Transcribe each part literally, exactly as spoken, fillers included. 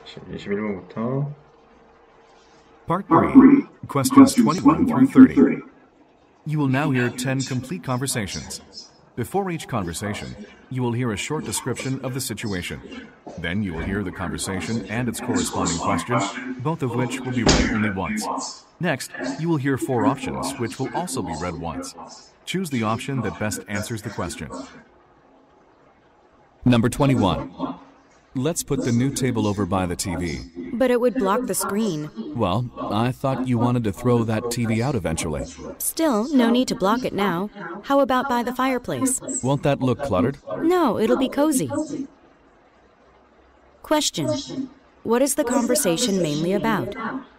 이십일 번부터. Part three, questions twenty-one through thirty. You will now hear ten complete conversations. Before each conversation, you will hear a short description of the situation. Then you will hear the conversation and its corresponding question, both of which will be read only once. Next, you will hear four options, which will also be read once. Choose the option that best answers the question. Number twenty-one. Let's put the new table over by the T V. But it would block the screen. Well, I thought you wanted to throw that T V out eventually. Still, no need to block it now. How about by the fireplace? Won't that look cluttered? No, it'll be cozy. Question. What is the conversation mainly about?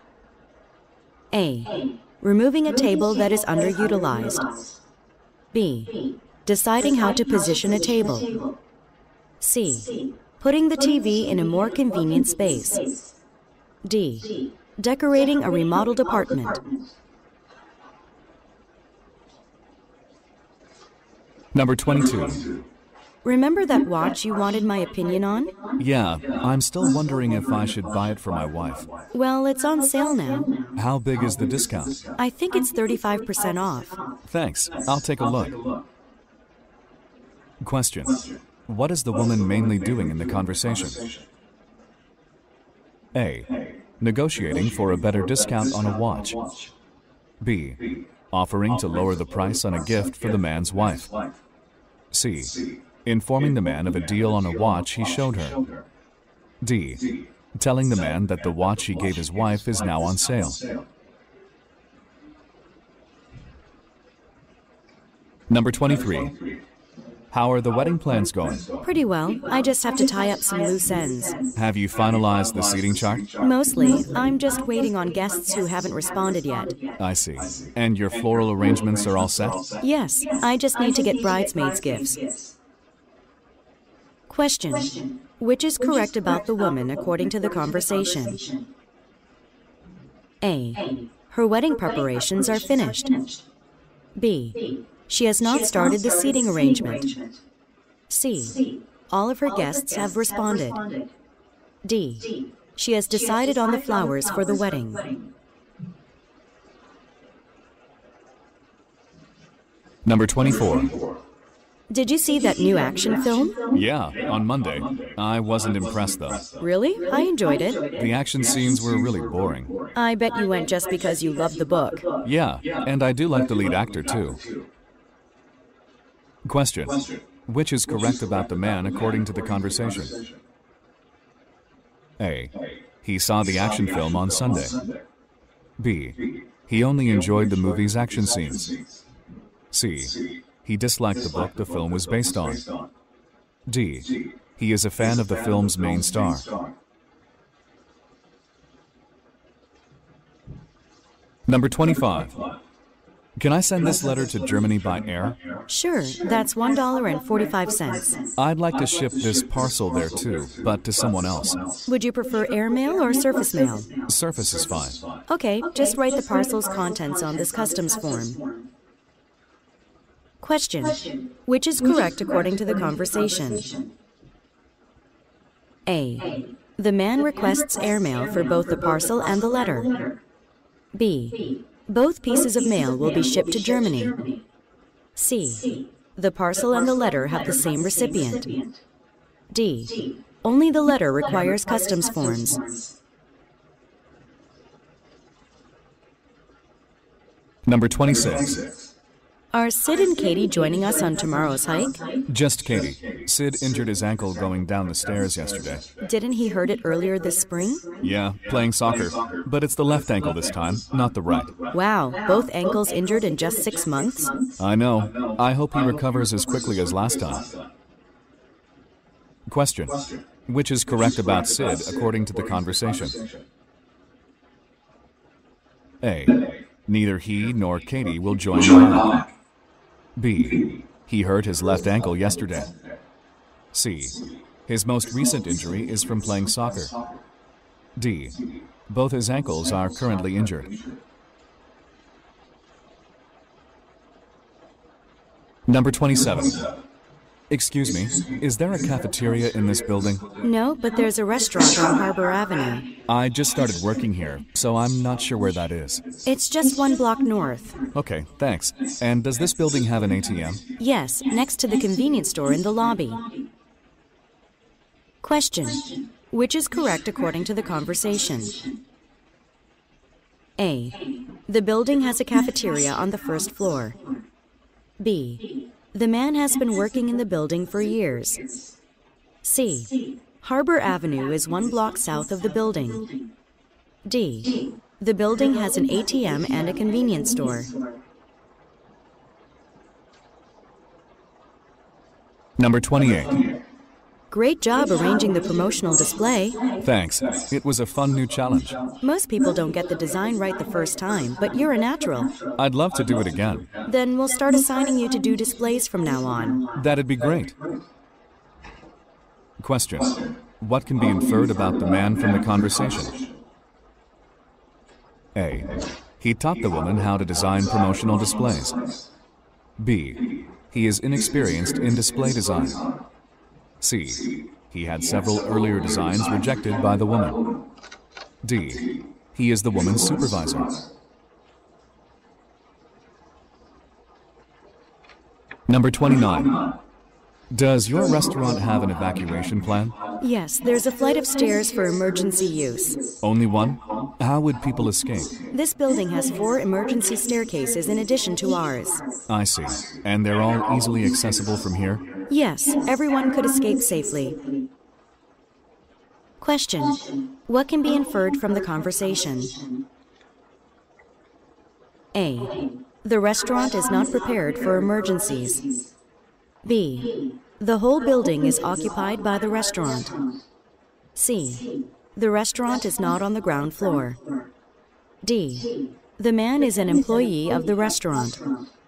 A. Removing a table that is underutilized. B. Deciding how to position a table. C. Putting the T V in a more convenient space. D. Decorating a remodeled apartment. Number twenty-two. Remember that watch you wanted my opinion on? Yeah, I'm still wondering if I should buy it for my wife. Well, it's on sale now. How big is the discount? I think it's thirty-five percent off. Thanks. I'll take a look. Question. What is the woman mainly doing in the conversation? A. Negotiating for a better discount on a watch. B. Offering to lower the price on a gift for the man's wife. C. Informing the man of a deal on a watch he showed her. D. Telling the man that the watch he gave his wife is now on sale. Number twenty-three. How are the wedding plans going? Pretty well. I just have to tie up some loose ends. Have you finalized the seating chart? Mostly. I'm just waiting on guests who haven't responded yet. I see. And your floral arrangements are all set? Yes. I just need to get bridesmaids' gifts. Question. Which is correct about the woman according to the conversation? A. Her wedding preparations are finished. B. She has not started the seating arrangement. C. All of her guests have responded. D. She has decided on the flowers for the wedding. Number twenty-four. Did you see that new action film? Yeah, on Monday. I wasn't impressed, though. Really? I enjoyed it. The action scenes were really boring. I bet you went just because you loved the book. Yeah, and I do like the lead actor, too. Question. Which is correct about the man according to the conversation? A. He saw the action film on Sunday. B. He only enjoyed the movie's action scenes. C. He disliked the book the film was based on. D. He is a fan of the film's main star. Number twenty-five. Can I send this letter to Germany by air? Sure, that's one dollar and forty-five cents. I'd like to ship this parcel there too, but to someone else. Would you prefer airmail or surface mail? Surface is fine. Okay, just write the parcel's contents on this customs form. Question. Which is correct according to the conversation? A. The man requests airmail for both the parcel and the letter. B. Both pieces of mail will be shipped to Germany. C. The parcel and the letter have the same recipient. D. Only the letter requires customs forms. Number twenty-six. Are Sid and Katie joining us on tomorrow's hike? Just Katie. Sid injured his ankle going down the stairs yesterday. Didn't he hurt it earlier this spring? Yeah, playing soccer. But it's the left ankle this time, not the right. Wow, both ankles injured in just six months? I know. I hope he recovers as quickly as last time. Question. Which is correct about Sid according to the conversation? A. Neither he nor Katie will join the hike. B. He hurt his left ankle yesterday. C. His most recent injury is from playing soccer. D. Both his ankles are currently injured. Number twenty-seven. Excuse me, is there a cafeteria in this building? No, but there's a restaurant on Harbor Avenue. I just started working here, so I'm not sure where that is. It's just one block north. Okay, thanks. And does this building have an A T M? Yes, next to the convenience store in the lobby. Question. Which is correct according to the conversation? A. The building has a cafeteria on the first floor. B. The man has been working in the building for years. C. Harbor Avenue is one block south of the building. D. The building has an A T M and a convenience store. Number twenty-eight. Great job arranging the promotional display. Thanks. It was a fun new challenge. Most people don't get the design right the first time, but you're a natural. I'd love to do it again. Then we'll start assigning you to do displays from now on. That'd be great. Question. What can be inferred about the man from the conversation? A. He taught the woman how to design promotional displays. B. He is inexperienced in display design. C. He had several earlier designs rejected by the woman. D. He is the woman's supervisor. Number twenty-nine. Does your restaurant have an evacuation plan? Yes, there's a flight of stairs for emergency use. Only one? How would people escape? This building has four emergency staircases in addition to ours. I see. And they're all easily accessible from here? Yes, everyone could escape safely. Question. What can be inferred from the conversation? A. The restaurant is not prepared for emergencies. B. The whole building is occupied by the restaurant. C. The restaurant is not on the ground floor. D. The man is an employee of the restaurant.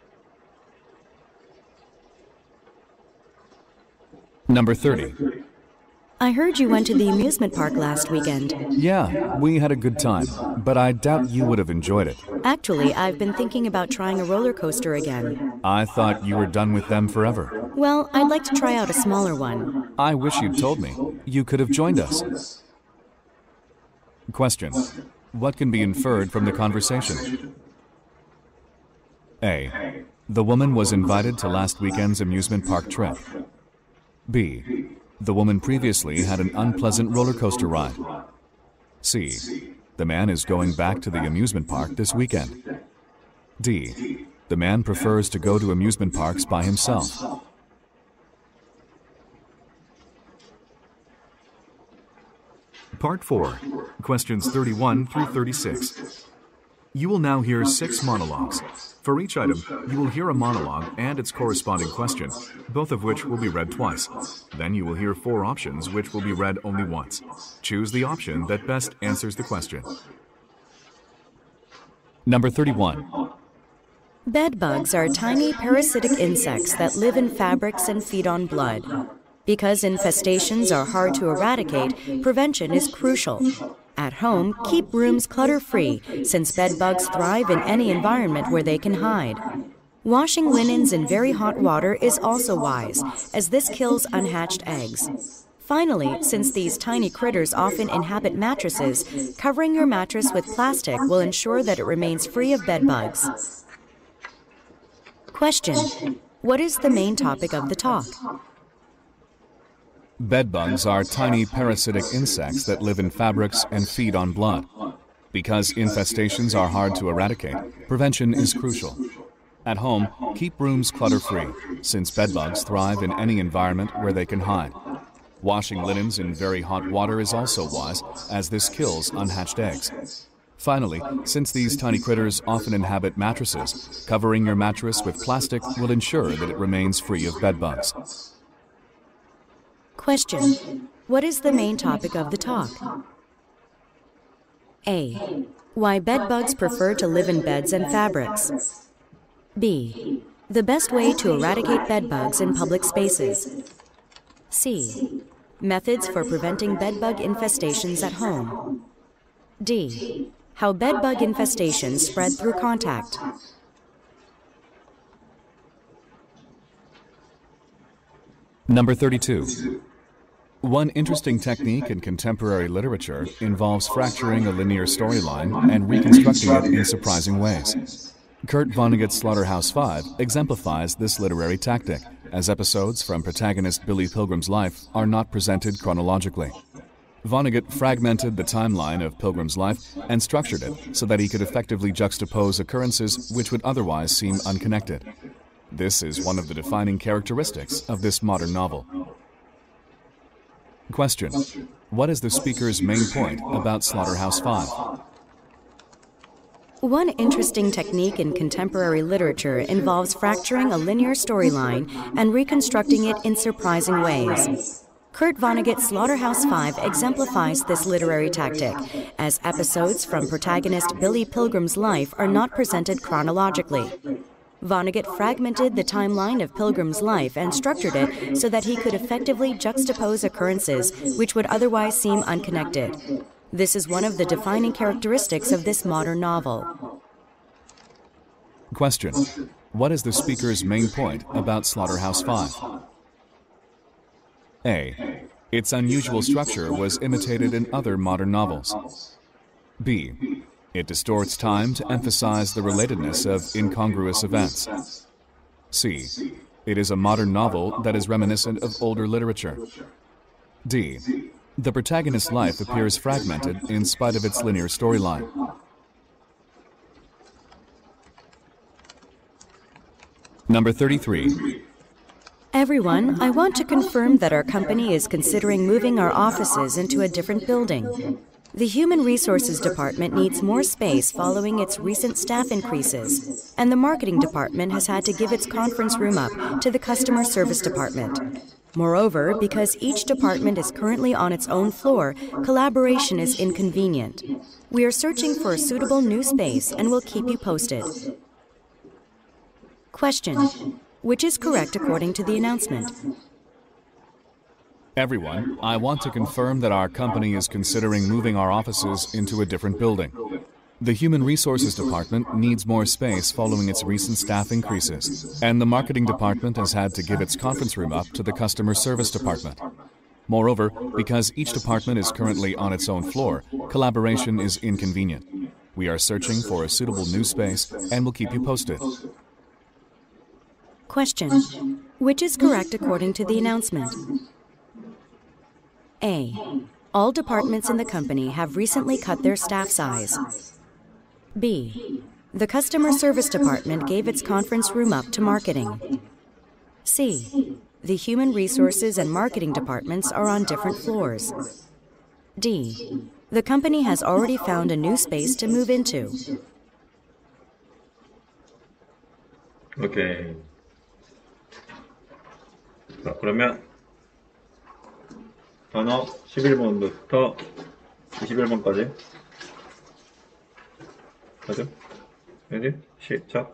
Number thirty. I heard you went to the amusement park last weekend. Yeah, we had a good time, but I doubt you would have enjoyed it. Actually, I've been thinking about trying a roller coaster again. I thought you were done with them forever. Well, I'd like to try out a smaller one. I wish you'd told me. You could have joined us. Question. What can be inferred from the conversation? A. The woman was invited to last weekend's amusement park trip. B. The woman previously had an unpleasant roller coaster ride. C. The man is going back to the amusement park this weekend. D. The man prefers to go to amusement parks by himself. Part four, questions thirty-one through thirty-six. You will now hear six monologues. For each item, you will hear a monologue and its corresponding question, both of which will be read twice. Then you will hear four options, which will be read only once. Choose the option that best answers the question. Number thirty-one. Bedbugs are tiny parasitic insects that live in fabrics and feed on blood. Because infestations are hard to eradicate, prevention is crucial. At home, keep rooms clutter-free, since bedbugs thrive in any environment where they can hide. Washing linens in very hot water is also wise, as this kills unhatched eggs. Finally, since these tiny critters often inhabit mattresses, covering your mattress with plastic will ensure that it remains free of bedbugs. Question. What is the main topic of the talk? Bedbugs are tiny parasitic insects that live in fabrics and feed on blood. Because infestations are hard to eradicate, prevention is crucial. At home, keep rooms clutter-free, since bedbugs thrive in any environment where they can hide. Washing linens in very hot water is also wise, as this kills unhatched eggs. Finally, since these tiny critters often inhabit mattresses, covering your mattress with plastic will ensure that it remains free of bedbugs. Question. What is the main topic of the talk? A. Why bedbugs prefer to live in beds and fabrics. B. The best way to eradicate bedbugs in public spaces. C. Methods for preventing bedbug infestations at home. D. How bedbug infestations spread through contact. Number thirty-two. One interesting technique in contemporary literature involves fracturing a linear storyline and reconstructing it in surprising ways. Kurt Vonnegut's Slaughterhouse-Five exemplifies this literary tactic, as episodes from protagonist Billy Pilgrim's life are not presented chronologically. Vonnegut fragmented the timeline of Pilgrim's life and structured it so that he could effectively juxtapose occurrences which would otherwise seem unconnected. This is one of the defining characteristics of this modern novel. Question: what is the speaker's main point about Slaughterhouse-Five? One interesting technique in contemporary literature involves fracturing a linear storyline and reconstructing it in surprising ways. Kurt Vonnegut's Slaughterhouse-Five exemplifies this literary tactic, as episodes from protagonist Billy Pilgrim's life are not presented chronologically. Vonnegut fragmented the timeline of Pilgrim's life and structured it so that he could effectively juxtapose occurrences which would otherwise seem unconnected. This is one of the defining characteristics of this modern novel. Question: what is the speaker's main point about Slaughterhouse-Five? A. Its unusual structure was imitated in other modern novels. B. It distorts time to emphasize the relatedness of incongruous events. C. It is a modern novel that is reminiscent of older literature. D. The protagonist's life appears fragmented in spite of its linear storyline. Number thirty-three. Everyone, I want to confirm that our company is considering moving our offices into a different building. The Human Resources Department needs more space following its recent staff increases, and the Marketing Department has had to give its conference room up to the Customer Service Department. Moreover, because each department is currently on its own floor, collaboration is inconvenient. We are searching for a suitable new space and will keep you posted. Question: which is correct according to the announcement? Everyone, I want to confirm that our company is considering moving our offices into a different building. The Human Resources Department needs more space following its recent staff increases, and the Marketing Department has had to give its conference room up to the Customer Service Department. Moreover, because each department is currently on its own floor, collaboration is inconvenient. We are searching for a suitable new space and will keep you posted. Question: which is correct according to the announcement? A. All departments in the company have recently cut their staff size. B. The Customer Service Department gave its conference room up to Marketing. C. The Human Resources and Marketing Departments are on different floors. D. The company has already found a new space to move into. 오케이. 자, 그러면 단어 십일 번부터 이십일 번까지 가죠? 레디? 시작.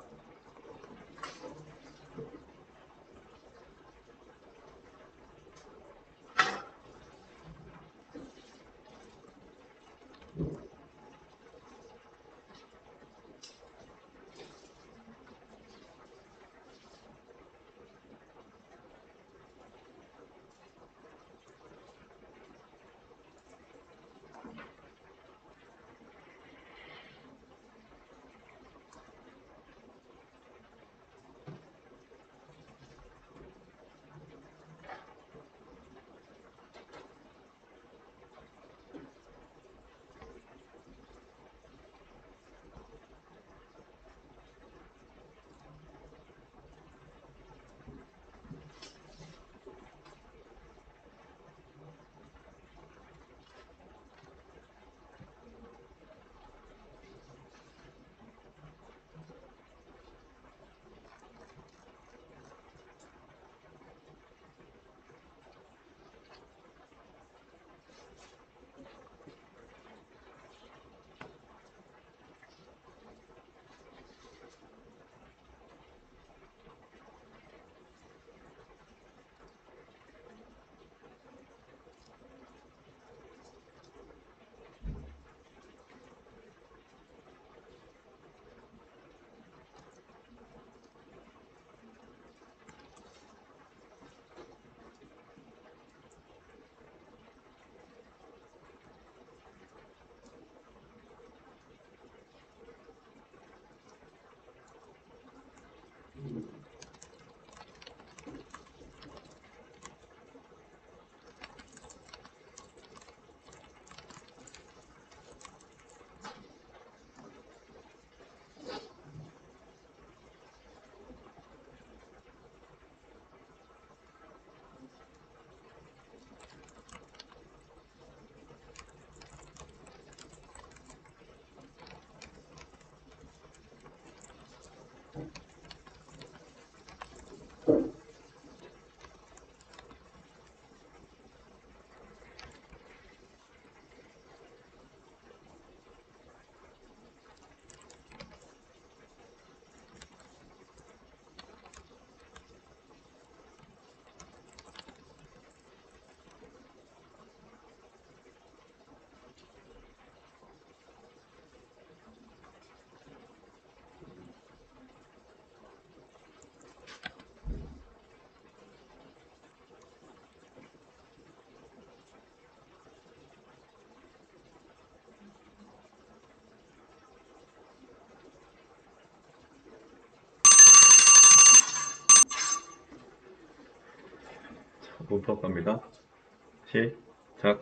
분법 갑니다. 시작.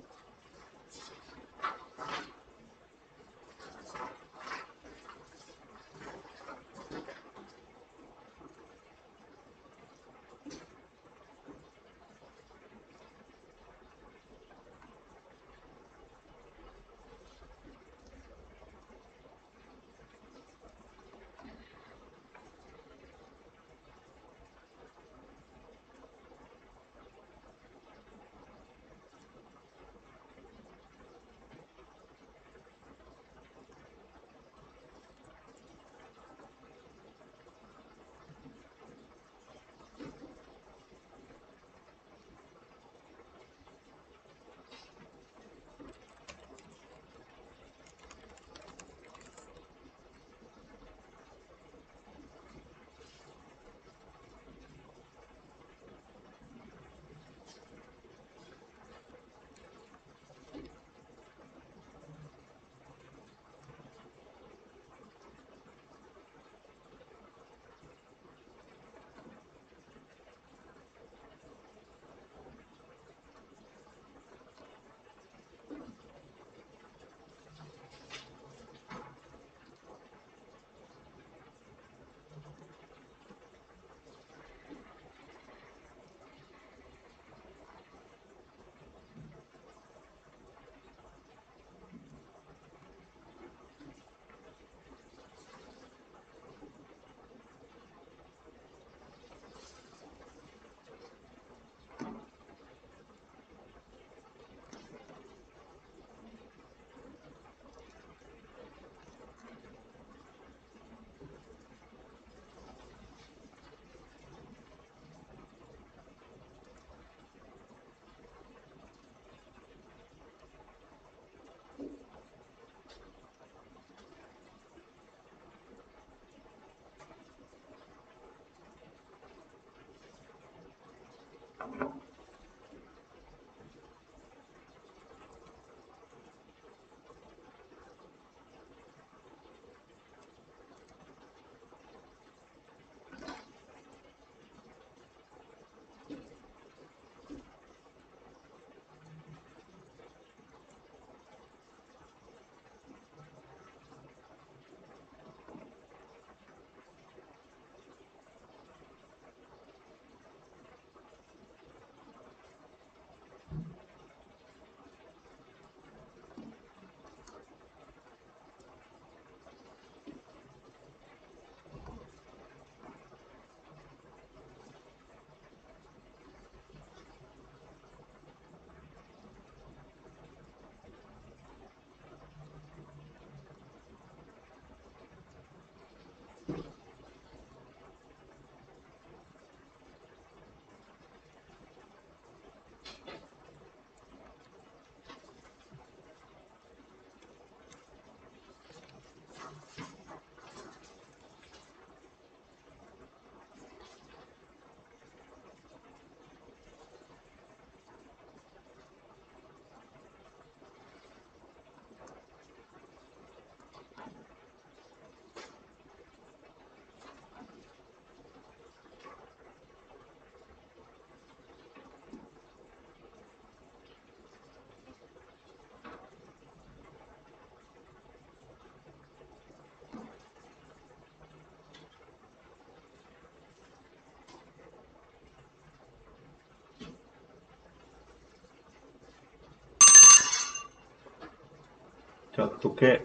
자, 독해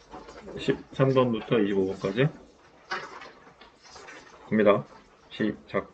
십삼 번부터 이십오 번까지 갑니다. 시작.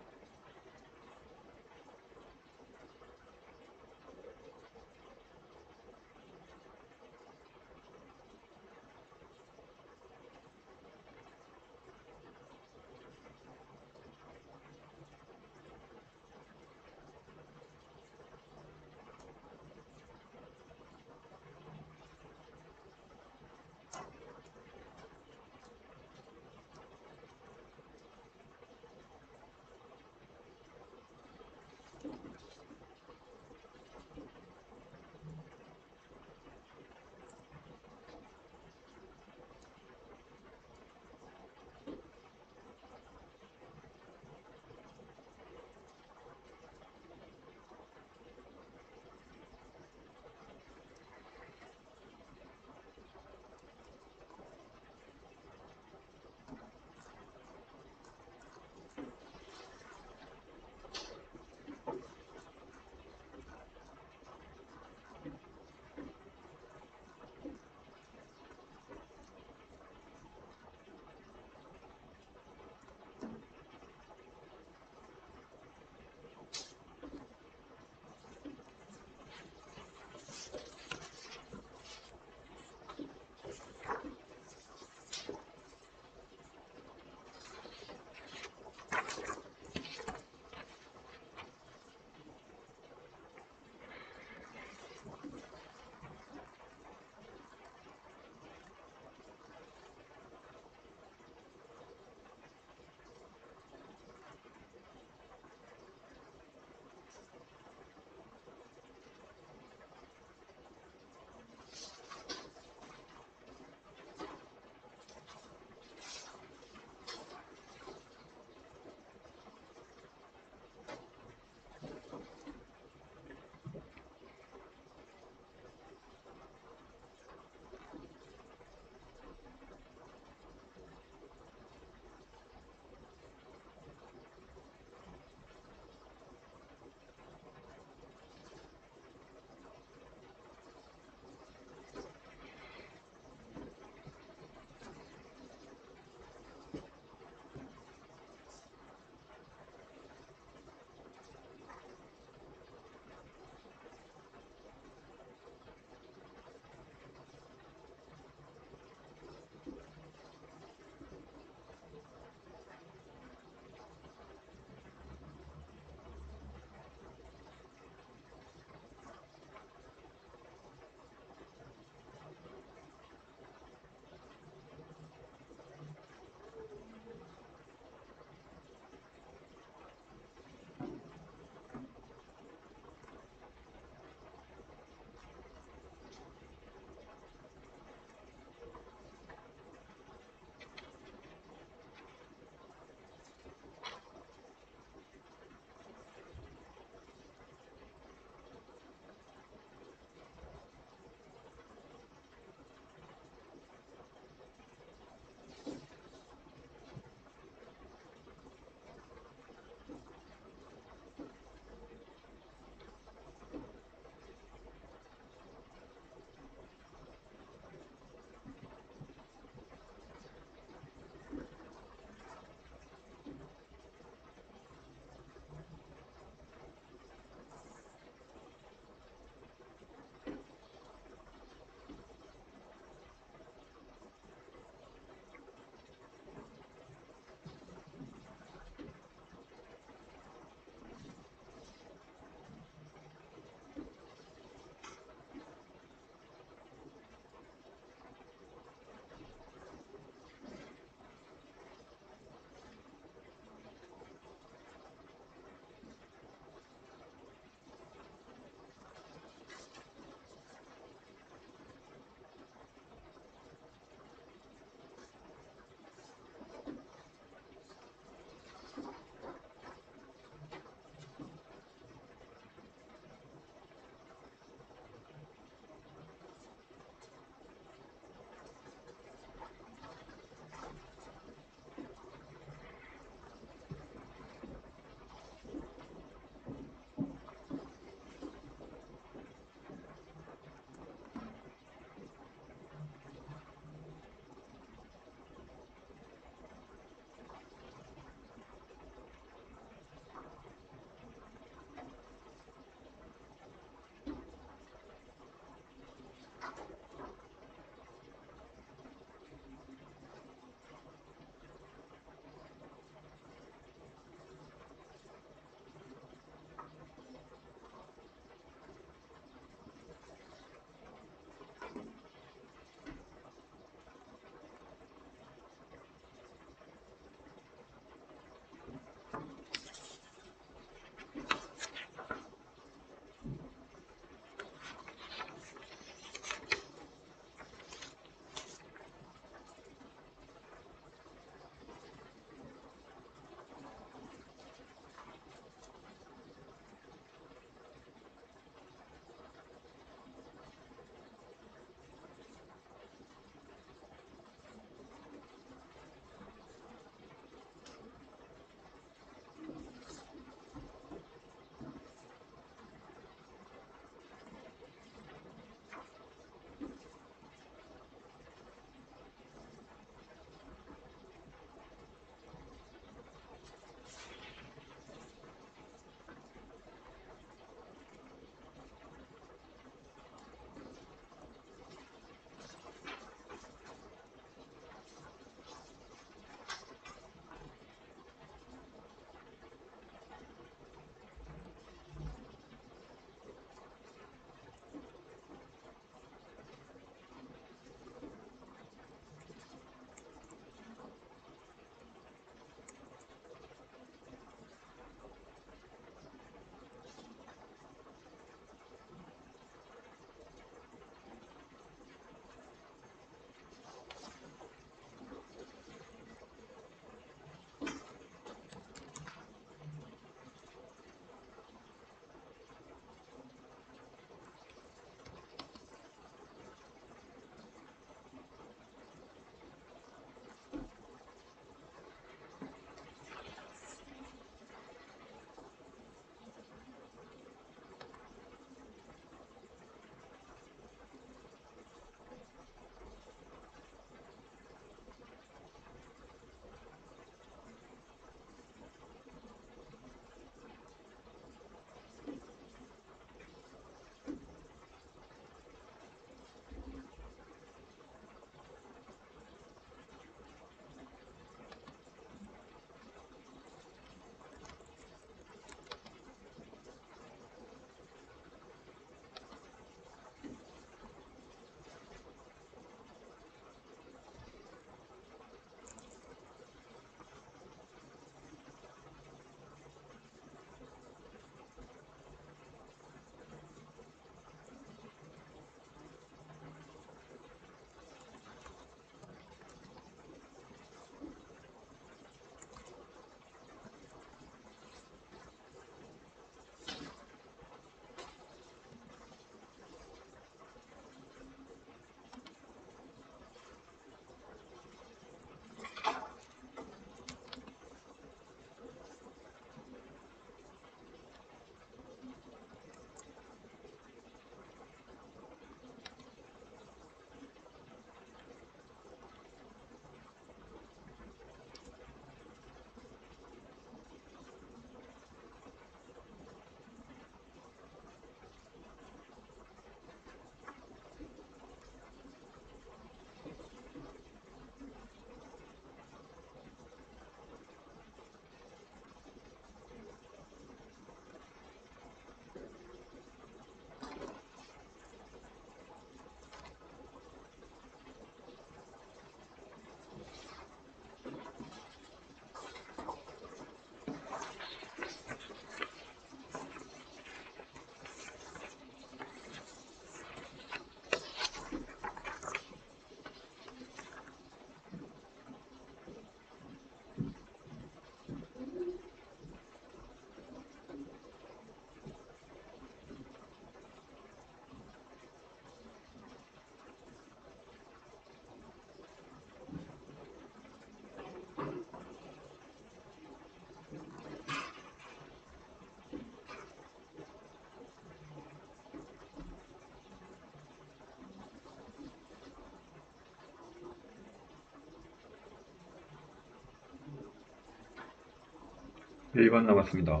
일 번 남았습니다.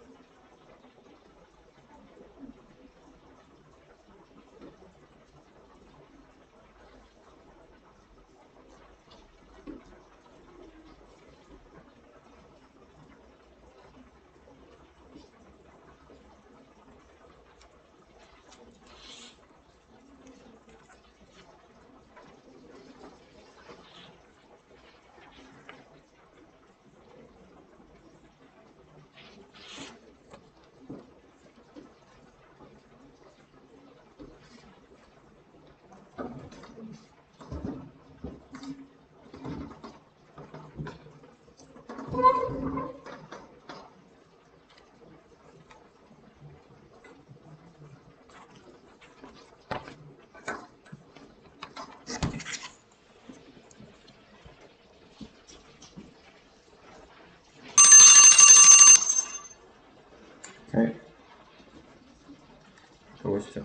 네. 적으시죠.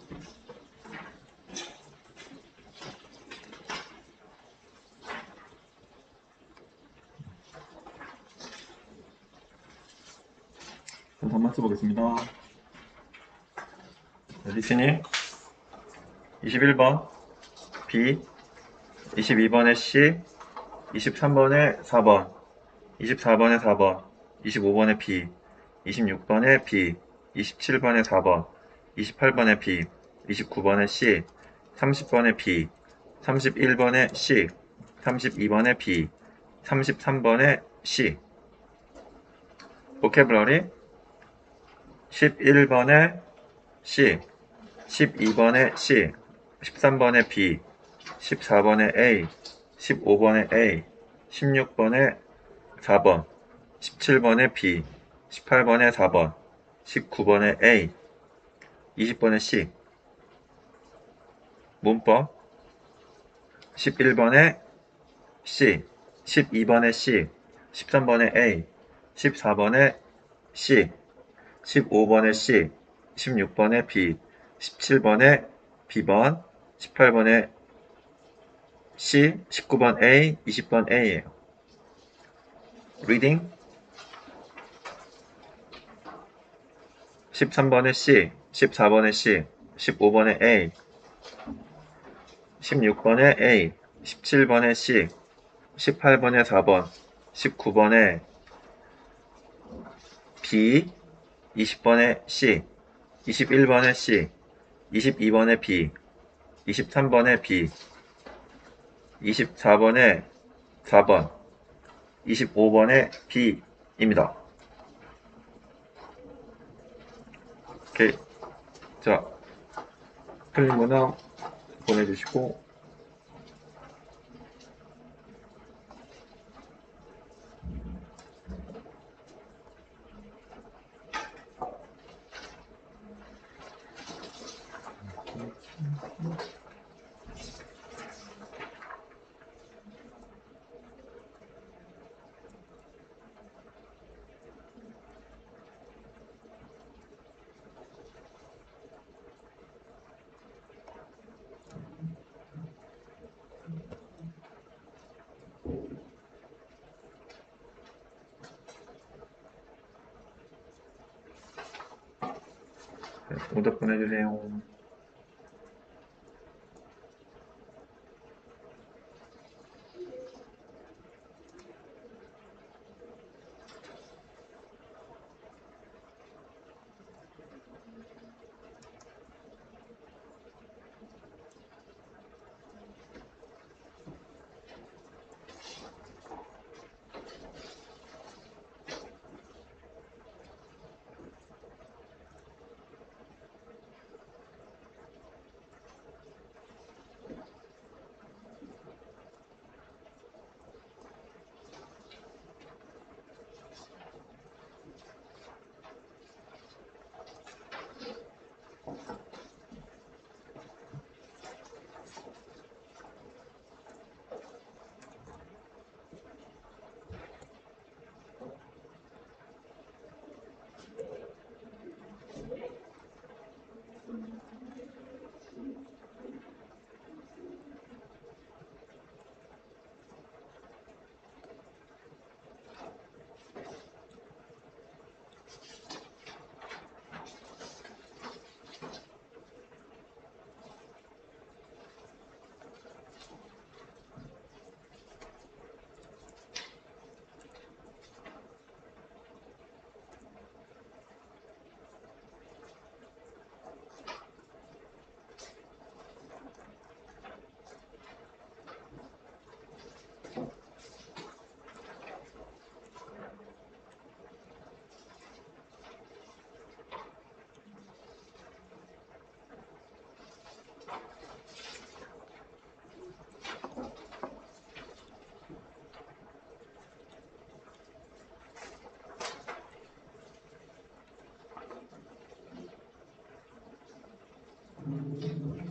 한번 써보겠습니다. 리스닝 이십일 번 B, 이십이 번에 C, 이십삼 번에 사 번, 이십사 번에 사 번, 이십오 번에 B, 이십육 번에 B, 이십칠 번에 사 번, 이십팔 번에 B, 이십구 번에 C, 삼십 번에 B, 삼십일 번에 C, 삼십이 번에 B, 삼십삼 번에 C. 보캐블러리 십일 번에 C, 십이 번에 C, 십삼 번에 B, 십사 번에 A, 십오 번에 A, 십육 번에 사 번, 십칠 번에 B, 십팔 번에 사 번, 십구 번에 A, 이십 번에 C. 문법 십일 번에 C, 십이 번에 C, 십삼 번에 A, 십사 번에 C, 십오 번에 C, 십육 번에 B, 십칠 번에 B번, 십팔 번에 C, 십구 번 A, 이십 번 A예요. 리딩 십삼 번에 C, 십사 번에 C, 십오 번에 A, 십육 번에 A, 십칠 번에 C, 십팔 번에 사 번, 십구 번에 B, 이십 번에 C, 이십일 번에 C, 이십이 번에 B, 이십삼 번에 B, 이십사 번에 사 번, 이십오 번에 B입니다. 오케이. 자, 틀린 문항 보내주시고, 네, 오답 보내주세요.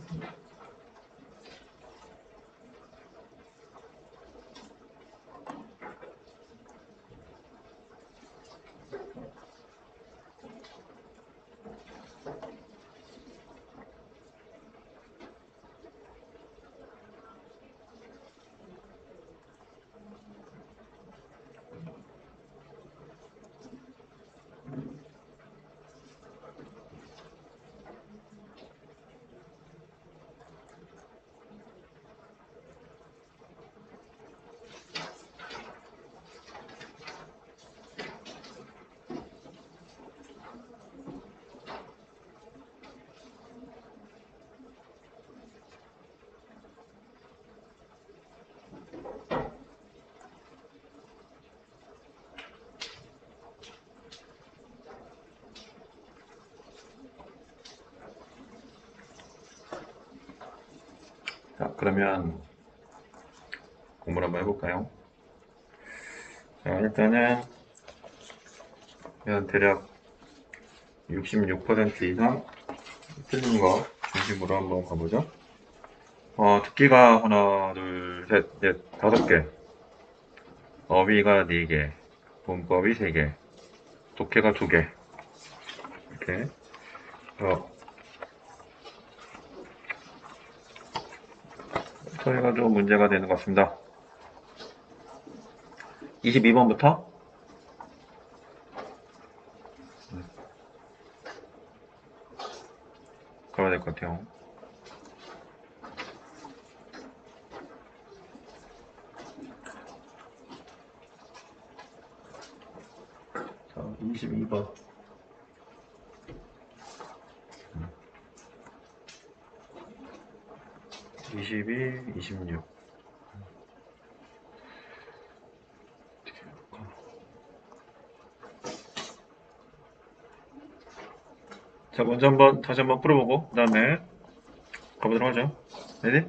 자, 그러면 공부를 한번 해볼까요? 자, 일단은 그냥 대략 육십육 퍼센트 이상 틀린 거 중심으로 한번 가보죠. 어, 듣기가 하나, 둘, 셋, 넷, 다섯 개. 어휘가 네 개. 문법이 세 개. 독해가 두 개. 이렇게. 어, 소리가 좀 문제가 되는 것 같습니다. 이십이 번부터 가야 될 것 같아요. 자, 이십이 번. 이십이, 이십육. 자, 먼저 한번, 다시 한번 풀어보고, 그 다음에 가보도록 하죠. 레디?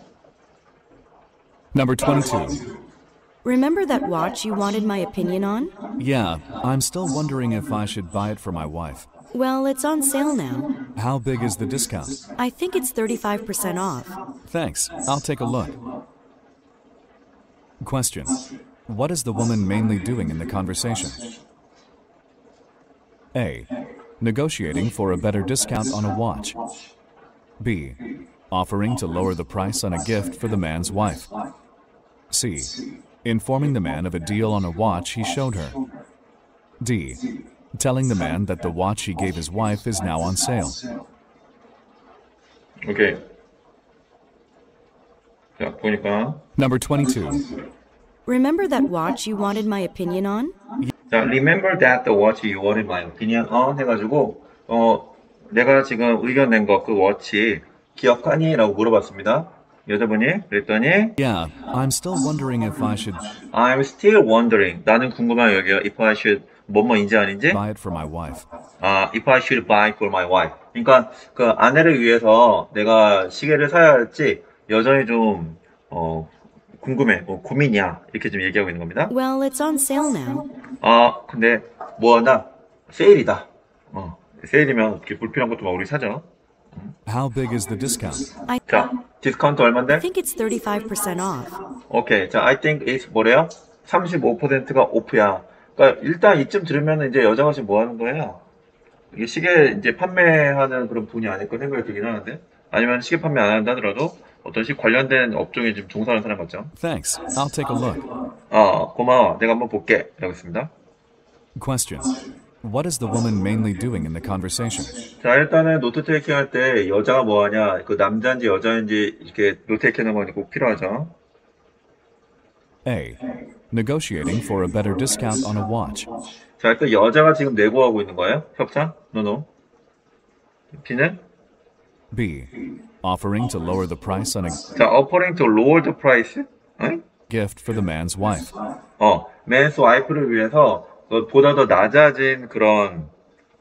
Number twenty-two. Remember that watch you wanted my opinion on? Yeah, I'm still wondering if I should buy it for my wife. Well, it's on sale now. How big is the discount? I think it's thirty-five percent off. Thanks. I'll take a look. Question. What is the woman mainly doing in the conversation? A. Negotiating for a better discount on a watch. B. Offering to lower the price on a gift for the man's wife. C. Informing the man of a deal on a watch he showed her. D. Telling the man that the watch he gave his wife is now on sale. 오케이. 자, 보니까. Number twenty-two. Remember that watch you wanted my opinion on? 자, remember that the watch you wanted my opinion on 해가지고, 어, 내가 지금 의견 낸 거, 그 워치, 기억하니? 라고 물어봤습니다. 여자분이, 그랬더니, Yeah, I'm still wondering if I should I'm still wondering. 나는 궁금한 여기요. If I should, 뭐뭐인지 아닌지? buy it for my wife. 아, if I should buy for my wife. 그러니까, 그 아내를 위해서 내가 시계를 사야 할지, 여전히 좀, 어, 궁금해. 뭐, 고민이야. 이렇게 좀 얘기하고 있는 겁니다. Well, it's on sale now. 아, 근데 뭐 하나? 세일이다. 어, 세일이면 어떻게 불필요한 것도 막 우리 사죠. How big is the discount? I, 자, 디스카운트 I 얼만데? think it's thirty-five percent off. 오케이. 자, I think it's 뭐래요? 삼십오 퍼센트가 오프야. 그러니까 일단 이쯤 들으면 이제 여자가 지금 뭐 하는 거예요? 이게 시계 이제 판매하는 그런 분이 아닐까 생각이 들긴 하는데, 아니면 시계 판매 안 한다 하더라도 어떤 시 관련된 업종에 지금 종사하는 사람 같죠? Thanks. I'll take a look. 어, 고마워. 내가 한번 볼게. 라고 했습니다. Question. What is the woman mainly doing in the conversation? 자, 일단은 노트 테이킹 할 때 여자가 뭐 하냐, 그 남자인지 여자인지 이렇게 노트 테이킹 하는 건 꼭 필요하죠. A. Negotiating for a better discount on a watch. 자, 일단 여자가 지금 내고하고 있는 거예요? 협상? 노노. B는? B. Offering to lower the price on a 자, offering to lower the price? 응? gift for the man's wife. 어, man's wife를 위해서 어, 보다 더 낮아진 그런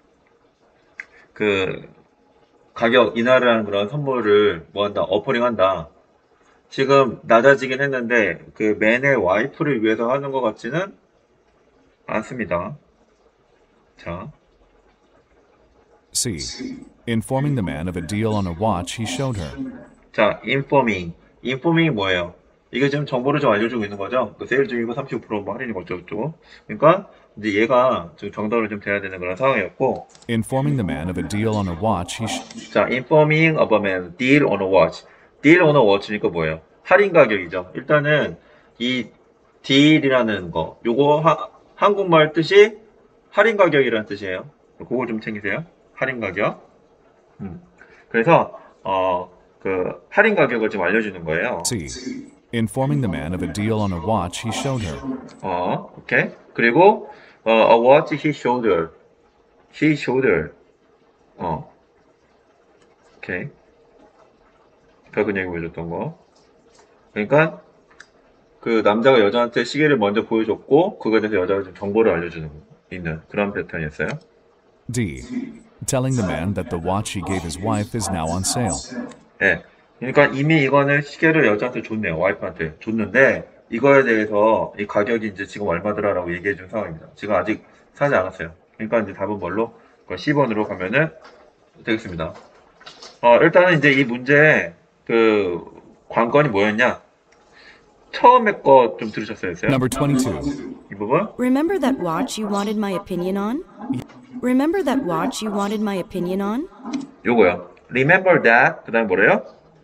그 가격 인하를 하는 그런 선물을 뭐 한다, 어퍼링 한다. 지금 낮아지긴 했는데 그 man의 와이프를 위해서 하는 것 같지는 않습니다. 자, C. Informing the man of a deal on a watch he showed her. 자, informing. informing이 뭐예요? 이게 지금 정보를 좀 알려주고 있는 거죠? 그 세일 중이고 삼십오 퍼센트 뭐 할인이고 어쩌고저쩌고. 그러니까 이제 얘가 지금 정답을 좀 돼야 되는 그런 상황이었고. Informing the man of a deal on a watch he sh- 자, informing of a man, deal on a watch. deal on a watch니까 뭐예요? 할인 가격이죠. 일단은 이 deal이라는 거, 요거 하, 한국말 뜻이 할인 가격이라는 뜻이에요. 그거 좀 챙기세요. 할인 가격. 음. 그래서 어, 그 할인 가격을 좀 알려주는 거예요. C. Informing the man of a deal on a watch he showed her. 어, 오케이. 그리고 어, a watch he showed her. he showed her. 어, 오케이. 벽은 얘기 보여줬던 거. 그러니까 그 남자가 여자한테 시계를 먼저 보여줬고 그거에 대해서 여자가 좀 정보를 알려주는 있는 그런 패턴이었어요. D. Telling the man that the watch he gave his wife is now on sale. 예. 그러니까 이미 이거는 시계를 여자한테 줬네요. 와이프한테 줬는데 이거에 대해서 이 가격이 이제 지금 얼마더라라고 얘기해 준 상황입니다. 지금 아직 사지 않았어요. 그러니까 이제 답은 뭘로? 십 번으로 가면은 되겠습니다. 어, 일단은 이제 이 문제 그 관건이 뭐였냐? 처음에 거 좀 들으셨어요? Number twenty-two. 이 부분? Remember that watch you wanted my opinion on? Remember that watch you wanted my opinion on? 요거요. Remember that. 그 다음에 뭐래요?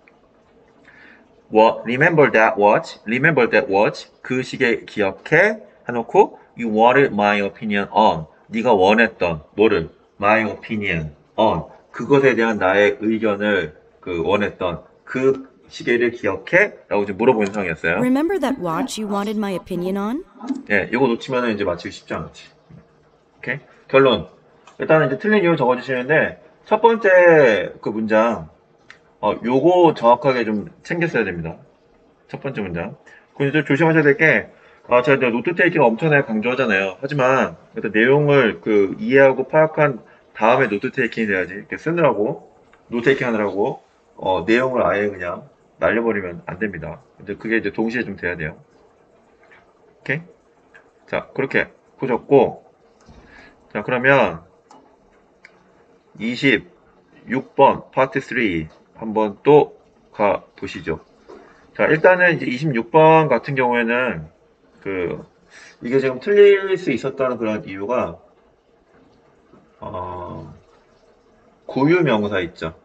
What? Remember that watch. Remember that watch. 그 시계 기억해. 해놓고 You wanted my opinion on. 네가 원했던 뭐를? My opinion on. 그것에 대한 나의 의견을 그 원했던 그 시계를 기억해? 라고 지금 물어보는 상황이었어요. Remember that watch you wanted my opinion on? 예, 이거 놓치면은 이제 맞히기 쉽지 않지. 오케이? 결론. 일단은 이제 틀린 이유 적어주시는데, 첫 번째 그 문장, 어, 요거 정확하게 좀 챙겼어야 됩니다. 첫 번째 문장. 그리고 이제 조심하셔야 될 게, 아, 제가 이제 노트 테이킹을 엄청나게 강조하잖아요. 하지만, 일단 내용을 그 이해하고 파악한 다음에 노트 테이킹이 돼야지. 이렇게 쓰느라고, 노트 테이킹 하느라고, 어, 내용을 아예 그냥 날려버리면 안 됩니다. 근데 그게 이제 동시에 좀 돼야 돼요. 오케이? 자, 그렇게 보셨고, 자, 그러면 이십육 번 파트 삼 한번 또 가 보시죠. 자, 일단은 이제 이십육 번 같은 경우에는 그 이게 지금 틀릴 수 있었다는 그런 이유가 어, 고유 명사 있죠.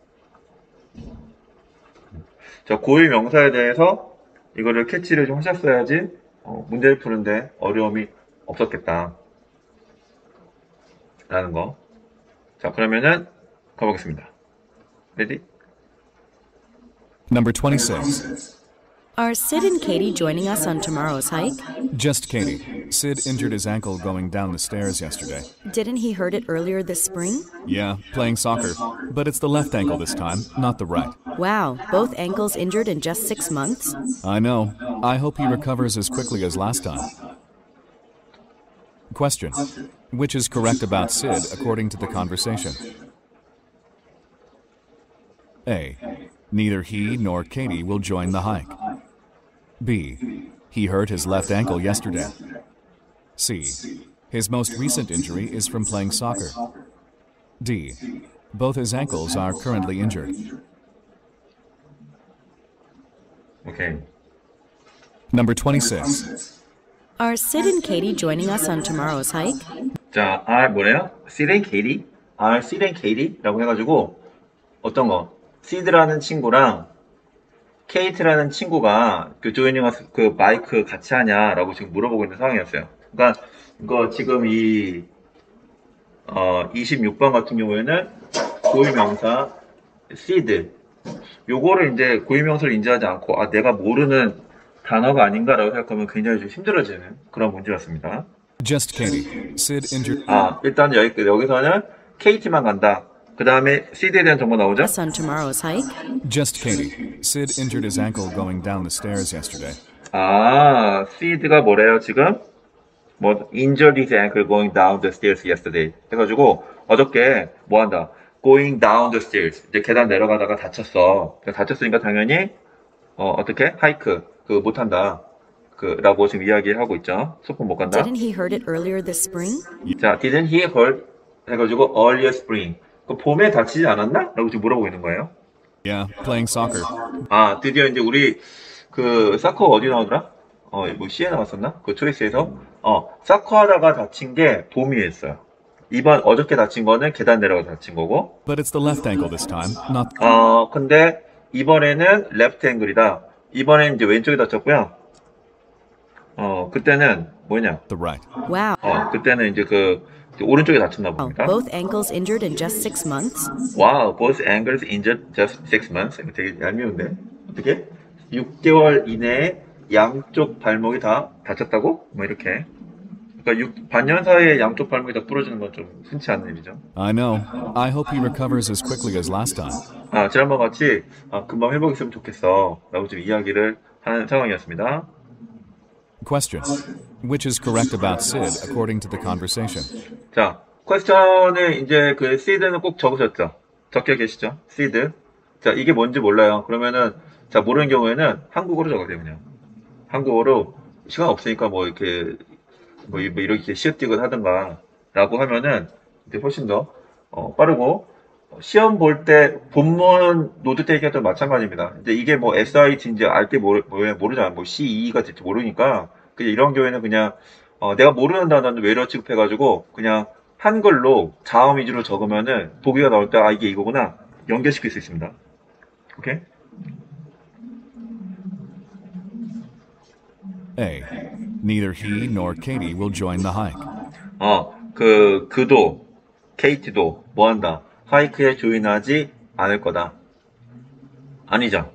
자, 고유 명사에 대해서 이거를 캐치를 좀 하셨어야지 어, 문제를 푸는데 어려움이 없었겠다 라는 거. 자, 그러면은 가보겠습니다. 레디? Number twenty-six. Are Sid and Katie joining us on tomorrow's hike? Just Katie. Sid injured his ankle going down the stairs yesterday. Didn't he hurt it earlier this spring? Yeah, playing soccer. But it's the left ankle this time, not the right. Wow, both ankles injured in just six months? I know. I hope he recovers as quickly as last time. Question. Which is correct about Sid according to the conversation? A. Neither he nor Katie will join the hike. B. He hurt his left ankle yesterday. C. His most recent injury is from playing soccer. D. Both his ankles are currently injured. 오케이. Number twenty-six. Are Sid and Katie joining us on tomorrow's hike? 자, R 뭐래요? Sid and Katie? R, Sid and Katie? 라고 해가지고 어떤 거? Sid라는 친구랑 케이트라는 친구가 그 조이닝 어스 그 마이크 같이 하냐라고 지금 물어보고 있는 상황이었어요. 그러니까 이거 지금 이 어, 이십육 번 같은 경우에는 고유명사 Sid 요거를 이제 고유명사를 인지하지 않고 아 내가 모르는 단어가 아닌가라고 생각하면 굉장히 좀 힘들어지는 그런 문제였습니다. Just Katie. Sid injured. 아 일단 여기 여기서는 케이티만 간다. 그 다음에 Sid에 대한 정보 나오죠? Us on tomorrow's hike? Just Katie. Sid injured his ankle going down the stairs yesterday. 아, Sid가 뭐래요, 지금? 뭐, injured his ankle going down the stairs yesterday. 해가지고, 어저께, 뭐 한다? going down the stairs. 이제 계단 내려가다가 다쳤어. 다쳤으니까 당연히, 어, 어떻게? 하이크. 그, 못한다. 그, 라고 지금 이야기하고 있죠. 소풍 못 간다. Didn't he hurt it earlier this spring? 자, didn't he hurt? 해가지고, earlier spring. 그 봄에 다치지 않았나? 라고 지금 물어보고 있는 거예요. Yeah, playing soccer. 아, 드디어 이제 우리 그 사커 어디 나오더라? 어, 뭐 C에 나왔었나? 그 초이스에서 어, 사커 하다가 다친 게 봄이었어요. 이번 어저께 다친 거는 계단 내려가 다친 거고. But it's the left ankle this time, not 어, 근데 이번에는 레프트 앵글이다. 이번엔 이제 왼쪽에 다쳤고요. 어, 그때는 뭐냐? the right. Wow. 어, 그때는 이제 그 이제 오른쪽에 다쳤나 봅니다. Both ankles injured in just six months? Wow, both ankles injured just six months. 이거 되게 얄미운데? 어떻게? 육 개월 이내에 양쪽 발목이 다 다쳤다고? 뭐 이렇게. 그러니까 육, 반년 사이에 양쪽 발목이 다 부러지는 건 좀 흔치 않은 일이죠. I know. I hope he recovers as quickly as last time. 아, 지난번 같이 아, 금방 회복했으면 좋겠어. 라고 지금 이야기를 하는 상황이었습니다. Question. Which is correct about Sid according to the conversation? 자, 퀘스천에 이제 그 시드는 꼭 적으셨죠? 적혀 계시죠? 시드. 자, 이게 뭔지 몰라요. 그러면은, 자, 모르는 경우에는 한국어로 적으세요, 그냥. 한국어로 시간 없으니까 뭐 이렇게, 뭐, 이- 뭐 이렇게 시읒디귿 하든가, 라고 하면은, 이제 훨씬 더, 어, 빠르고, 시험 볼 때 본문 노트 테이크할 때 마찬가지입니다. 근데 이게 뭐 에스아이티인지 알 때 모르, 뭐, 모르잖아. 뭐 씨이이가 될지 모르니까, 그냥 이런 경우에는 그냥, 어, 내가 모르는 단어는 외래어 취급해가지고, 그냥 한글로 자음 위주로 적으면은 보기가 나올 때, 아, 이게 이거구나. 연결시킬 수 있습니다. 오케이? A. Neither he nor Katie will join the hike. 어, 그, 그도, 케이티도 뭐 한다? 하이크에 조인하지 않을 거다. 아니죠.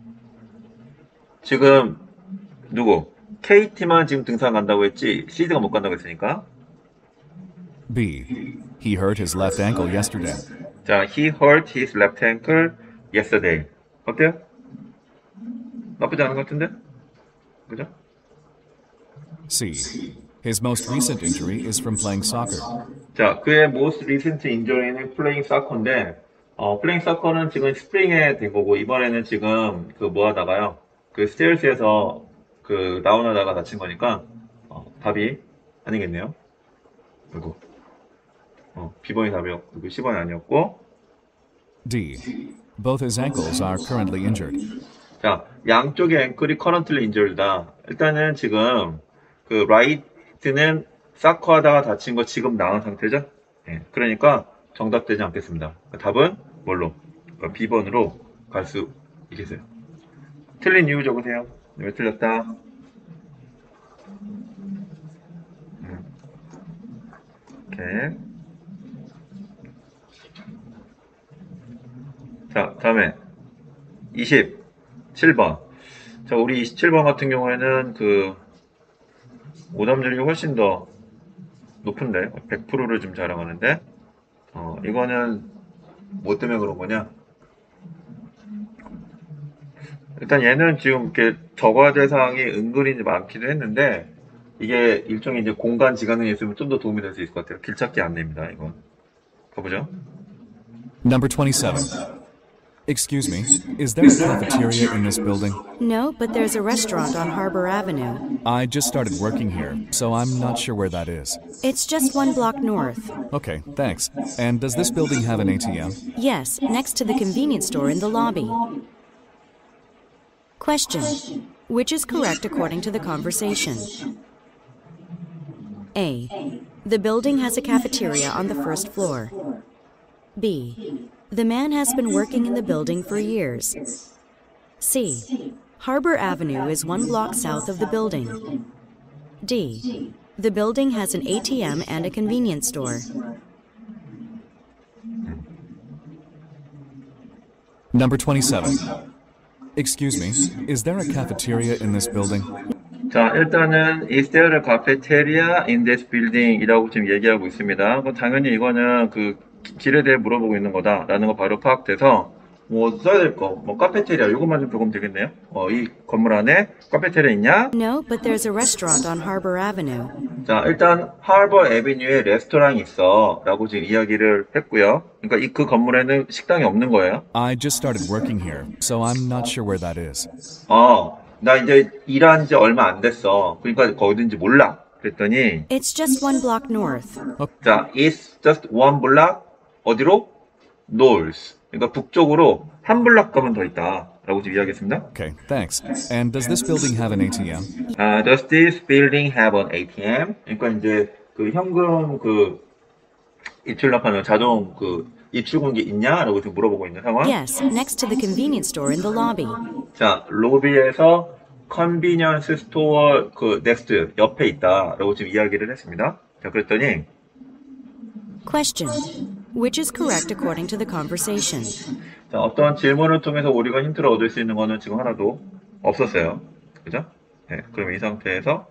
지금, 누구? 케이티만 지금 등산 간다고 했지, 시드가 못 간다고 했으니까. B. He hurt his left ankle yesterday. 자, he hurt his left ankle yesterday. 어때요? 나쁘지 않은 것 같은데? 그죠? C. His most recent injury is from playing soccer. 자, 그의 most recent injury는 playing soccer인데, 어, playing soccer는 지금 스프링에 된 거고, 이번에는 지금 그 뭐 하다가요, 그 스테일스에서 그 다운하다가 다친 거니까, 어, 답이 아니겠네요. 그리고, 어, B번이 답이었고, 그리고 C번이 아니었고, D. Both his ankles are currently injured. 자, 양쪽의 앵클이 currently injured다. 일단은 지금 그 right는 사커 하다가 다친 거 지금 나은 상태죠? 예, 그러니까 정답되지 않겠습니다. 답은 뭘로? 그러니까 B번으로 갈 수 있겠어요. 틀린 이유 적으세요. 왜 틀렸다? 음. 오케이. 자, 다음에 이십칠 번. 자, 우리 이십칠 번 같은 경우에는 그 오답률이 훨씬 더 높은데, 백 퍼센트를 좀 자랑하는데, 어, 이거는 뭐 때문에 그런 거냐? 일단 얘는 지금 이렇게 적어야 될 사항이 은근히 많기도 했는데, 이게 일종의 이제 공간 지각능이 있으면 좀 더 도움이 될 수 있을 것 같아요. 길찾기 안내입니다, 이건. 가보죠. Number twenty-seven. Excuse me, is there a cafeteria in this building? No, but there's a restaurant on Harbor Avenue. I just started working here, so I'm not sure where that is. It's just one block north. Okay, thanks. And does this building have an A T M? Yes, next to the convenience store in the lobby. Question. Which is correct according to the conversation? A. The building has a cafeteria on the first floor. B. The man has been working in the building for years. C. Harbor Avenue is one block south of the building. D. The building has an A T M and a convenience store. Number twenty-seven. Excuse me, is there a cafeteria in this building? 자, 일단은 is there a cafeteria in this building 이라고 지금 얘기하고 있습니다. 뭐 당연히 이거는 그 기- 길에 대해 물어보고 있는 거다라는 거 바로 파악돼서 뭐 써야 될 거, 뭐 카페테리아 이것만 좀 적으면 되겠네요. 어, 이 건물 안에 카페테리아 있냐? No, but there's a restaurant on Harbor Avenue. 자, 일단 하버 애비뉴에 레스토랑이 있어 라고 지금 이야기를 했고요. 그러니까 이 그 건물에는 식당이 없는 거예요. I just started working here, so I'm not sure where that is. 어, 나 이제 일한 지 얼마 안 됐어. 그러니까 어딘지 몰라. 그랬더니 It's just one block north. 자, it's just one block 어디로? north. 그러니까 북쪽으로 한 블락 가면 더 있다라고 지금 이야기했습니다. Okay, thanks. And does this building have an A T M? 아, does this building have an 에이티엠? 그러니까 이제 그 현금 그 입출납하는 자동 그 입출 공기 있냐라고 지금 물어보고 있는 상황. Yes, next to the convenience store in the lobby. 자, 로비에서 컨비니언스 스토어 그 넥스트 옆에 있다라고 지금 이야기를 했습니다. 자, 그랬더니 Question. Which is correct according to the conversation? 자, 어떤 질문을 통해서 우리가 힌트를 얻을 수 있는 거는 지금 하나도 없었어요. 그죠? 네, 그럼 이 상태에서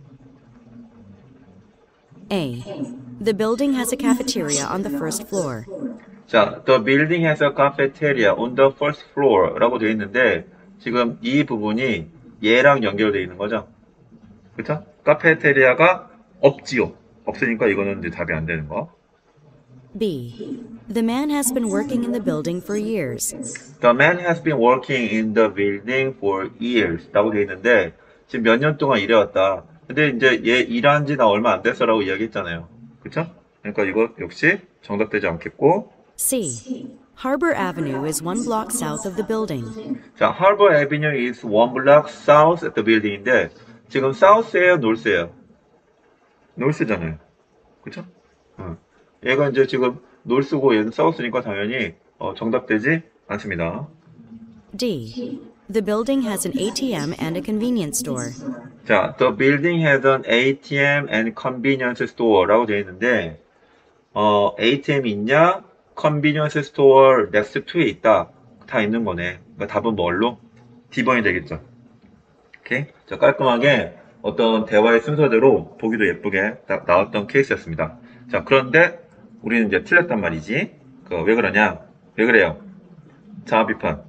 A. The building has a cafeteria on the first floor. 자, the building has a cafeteria on the first floor 라고 되어 있는데 지금 이 부분이 얘랑 연결되어 있는 거죠. 그쵸? 카페테리아가 없지요. 없으니까 이거는 이제 답이 안 되는 거. B. The man has been working in the building for years. The man has been working in the building for years 라고 되어 있는데 지금 몇 년 동안 일해왔다. 근데 이제 얘 일한 지 나 얼마 안 됐어라고 이야기했잖아요. 그쵸? 그러니까 이거 역시 정답되지 않겠고. C. Harbor Avenue is one block south of the building. 자, Harbor Avenue is one block south at the building인데 지금 south예요, north예요? north잖아요. 그쵸? 어. 얘가 이제 지금 north고 얘는 south니까 당연히 어, 정답되지 않습니다. D. The building has an A T M and a convenience store. 자, the building has an 에이티엠 and convenience store라고 되어 있는데 어, 에이티엠이 있냐? convenience store next to에 있다. 다 있는 거네. 그러니까 답은 뭘로? D번이 되겠죠. 오케이? 자, 깔끔하게 어떤 대화의 순서대로 보기도 예쁘게 딱 나왔던 케이스였습니다. 자, 그런데 우리는 이제 틀렸단 말이지. 그 왜 그러냐? 왜 그래요? 자아 비판.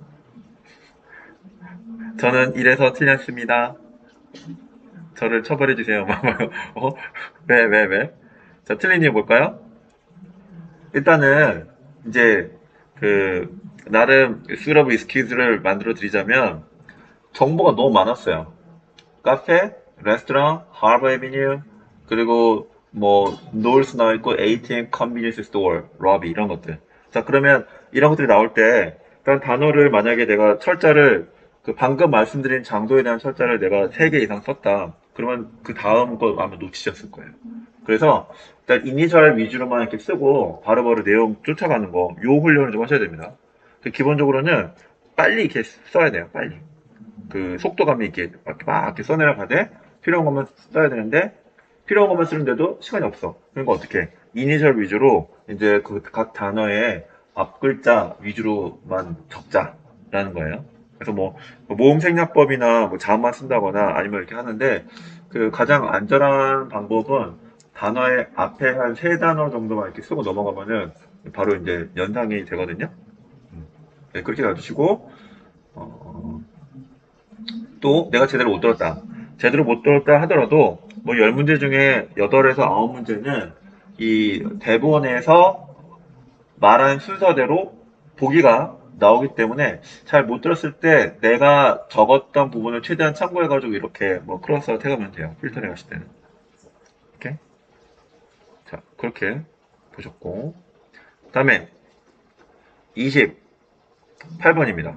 저는 이래서 틀렸습니다. 저를 처벌해 주세요. 어? 왜, 왜, 왜? 자, 틀린 이유 뭘까요? 일단은 이제 그 나름 수럽 익스큐즈를 만들어 드리자면 정보가 너무 많았어요. 카페, 레스토랑, 하버 에비뉴, 그리고 뭐 노스 나와 있고 에이티엠, 컨비니언스 스토어, 로비 이런 것들. 자, 그러면 이런 것들이 나올 때 일단 단어를 만약에 내가 철자를 그 방금 말씀드린 장소에 대한 철자를 내가 세 개 이상 썼다. 그러면 그 다음 거 아마 놓치셨을 거예요. 그래서 일단 이니셜 위주로만 이렇게 쓰고 바로바로 내용 쫓아가는 거, 요 훈련을 좀 하셔야 됩니다. 기본적으로는 빨리 이렇게 써야 돼요. 빨리. 그 속도감이 있게 막, 막 이렇게 써내려가되 필요한 것만 써야 되는데 필요한 것만 쓰는데도 시간이 없어. 그러니까 어떻게? 이니셜 위주로 이제 그 각 단어의 앞 글자 위주로만 적자라는 거예요. 그래서 뭐 모음 생략법이나 뭐 자음만 쓴다거나 아니면 이렇게 하는데 그 가장 안전한 방법은 단어의 앞에 한 세 단어 정도만 이렇게 쓰고 넘어가면은 바로 이제 연상이 되거든요. 네, 그렇게 놔두시고 어, 또 내가 제대로 못 들었다. 제대로 못 들었다 하더라도 뭐 열 문제 중에 여덟에서 아홉 문제는 이 대본에서 말한 순서대로 보기가 나오기 때문에 잘 못 들었을 때 내가 적었던 부분을 최대한 참고해가지고 이렇게 뭐 크로스아웃 해가면 돼요. 필터링 하실 때는. 이렇게. 자, 그렇게 보셨고. 그 다음에 이십팔 번입니다.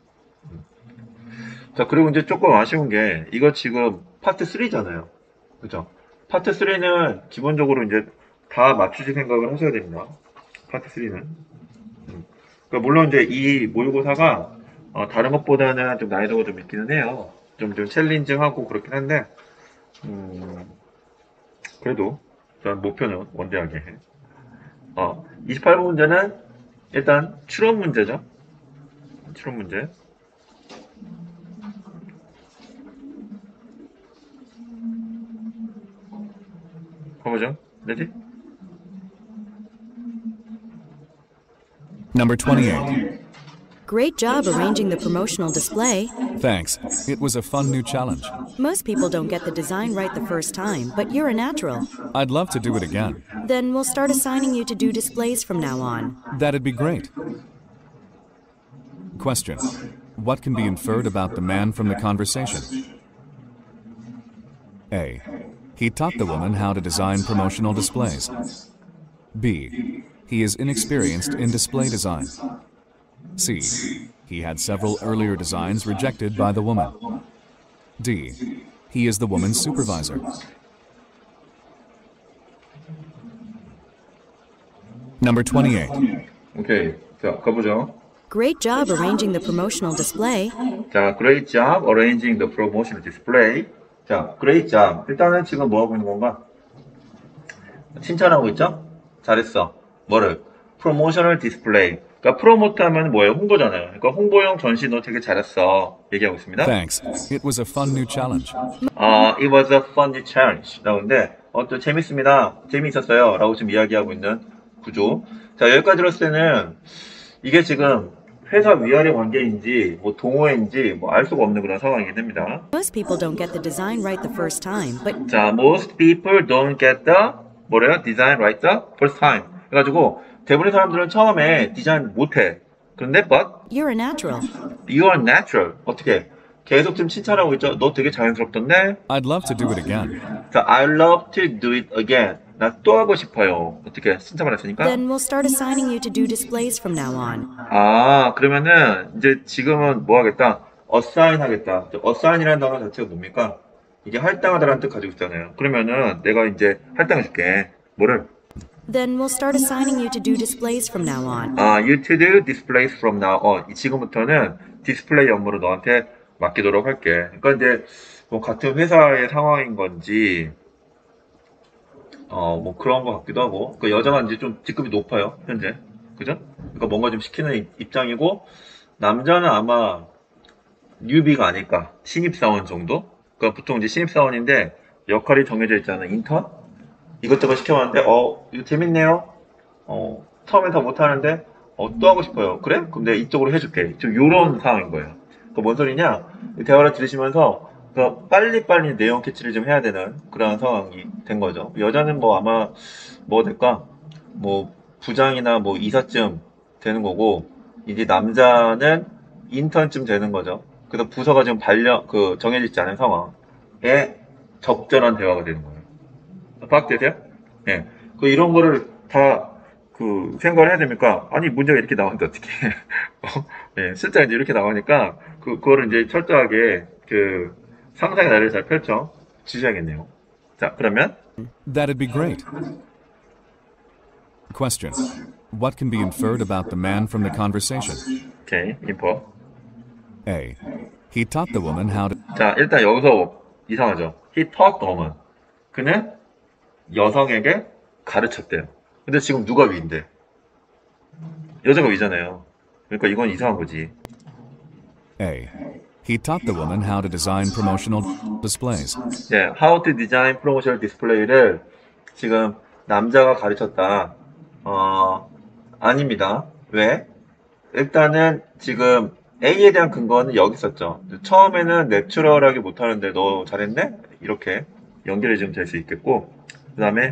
자, 그리고 이제 조금 아쉬운 게 이거 지금 파트 삼잖아요. 그죠? 파트 삼는 기본적으로 이제 다 맞추실 생각을 하셔야 됩니다. 파트 삼는. 그러니까 물론 이제 이 모의고사가 어, 다른 것보다는 좀 난이도가 좀 있기는 해요. 좀, 좀 챌린징하고 그렇긴 한데 음, 그래도 전 목표는 원대하게 해. 어, 이십팔 번 문제는 일단 추론 문제죠. 추론 문제. 가보죠. 레디? Number twenty-eight. Great job arranging the promotional display. Thanks. It was a fun new challenge. Most people don't get the design right the first time, but you're a natural. I'd love to do it again. Then we'll start assigning you to do displays from now on. That'd be great. Question. What can be inferred about the man from the conversation? A. He taught the woman how to design promotional displays. B. He is inexperienced in display design. C. He had several earlier designs rejected by the woman. D. He is the woman's supervisor. Number twenty-eight. 오케이. 자, 가보죠. Great job arranging the promotional display. 자, great job arranging the promotional display. 자, great job. 일단은 지금 뭐 하고 있는 건가? 칭찬하고 있죠? 잘했어. 뭐를? promotional display. 그러니까 프로모트 하면 뭐예요? 홍보잖아요. 그러니까 홍보용 전시 너 되게 잘했어. 얘기하고 있습니다. Thanks. It was a fun new challenge. 아, it was a fun challenge. 라고인데, 어, 또 재밌습니다. 재미있었어요. 라고 지금 이야기하고 있는 구조. 자, 여기까지 들었을 때는 이게 지금 회사 위아래 관계인지 뭐 동호회인지 뭐 알 수가 없는 그런 상황이 됩니다. Most people don't get the design right the first time, but 자, most people don't get the 뭐래요? design right the first time. 그래가지고 대부분의 사람들은 처음에 디자인 못해. 그런데 but you're a natural. you are natural. 어떻게? 계속 좀 칭찬하고 있죠? 너 되게 자연스럽던데? I'd love to do it again. 자, I love to do it again. 나 또 하고 싶어요. 어떻게? 칭찬을 했으니까? Then we'll start assigning you to do displays from now on. 아, 그러면은 이제 지금은 뭐 하겠다? assign 하겠다. assign이라는 단어 자체가 뭡니까? 이게 할당하다라는 뜻 가지고 있잖아요. 그러면은 내가 이제 할당해 줄게. 뭐를? Then we'll start assigning you to do displays from now on. 아, you to do displays from now on. 지금부터는 디스플레이 업무를 너한테 맡기도록 할게. 그러니까 이제 뭐 같은 회사의 상황인 건지 어, 뭐 그런 것 같기도 하고. 그 여자가 이제 좀 직급이 높아요, 현재. 그죠? 그러니까 뭔가 좀 시키는 입- 입장이고, 남자는 아마 뉴비가 아닐까. 신입사원 정도? 그러니까 보통 이제 신입사원인데 역할이 정해져 있잖아요. 인턴? 이것저것 시켜봤는데, 어, 이거 재밌네요. 어, 처음엔 다 못하는데, 어, 또 하고 싶어요. 그래? 그럼 내가 이쪽으로 해줄게. 좀 요런 상황인 거예요. 그 뭔 소리냐? 이 대화를 들으시면서 그 빨리빨리 내용 캐치를 좀 해야 되는 그런 상황이 된 거죠. 여자는 뭐 아마 뭐 될까? 뭐 부장이나 뭐 이사쯤 되는 거고, 이제 남자는 인턴쯤 되는 거죠. 그래서 부서가 지금 발령 그 정해져 있지 않은 상황에 적절한 대화가 되는 거예요. 파악되세요? 예. 그 이런 거를 다 그 생각을 해야 됩니까? 아니 문제가 이렇게 나오는데 어떻게? 어? 예, 실제가 이제 이렇게 나오니까 그 그거를 이제 철저하게 그 상상의 나래를 잘 펼쳐 주셔야겠네요. 자, 그러면 That'd be great. Question. What can be inferred about the man from the conversation? 오케이, 인포. A. He taught the woman how to... 자, 일단 여기서 이상하죠. He taught the woman. 그는 여성에게 가르쳤대요. 근데 지금 누가 위인데? 여자가 위잖아요. 그러니까 이건 이상한 거지. A. He taught the woman how to design promotional displays. 예, How to design promotional display를 지금 남자가 가르쳤다. 어, 아닙니다. 왜? 일단은 지금 A에 대한 근거는 여기 있었죠. 처음에는 내추럴하게 못하는데 너 잘했네? 이렇게 연결이 좀 될 수 있겠고, 그 다음에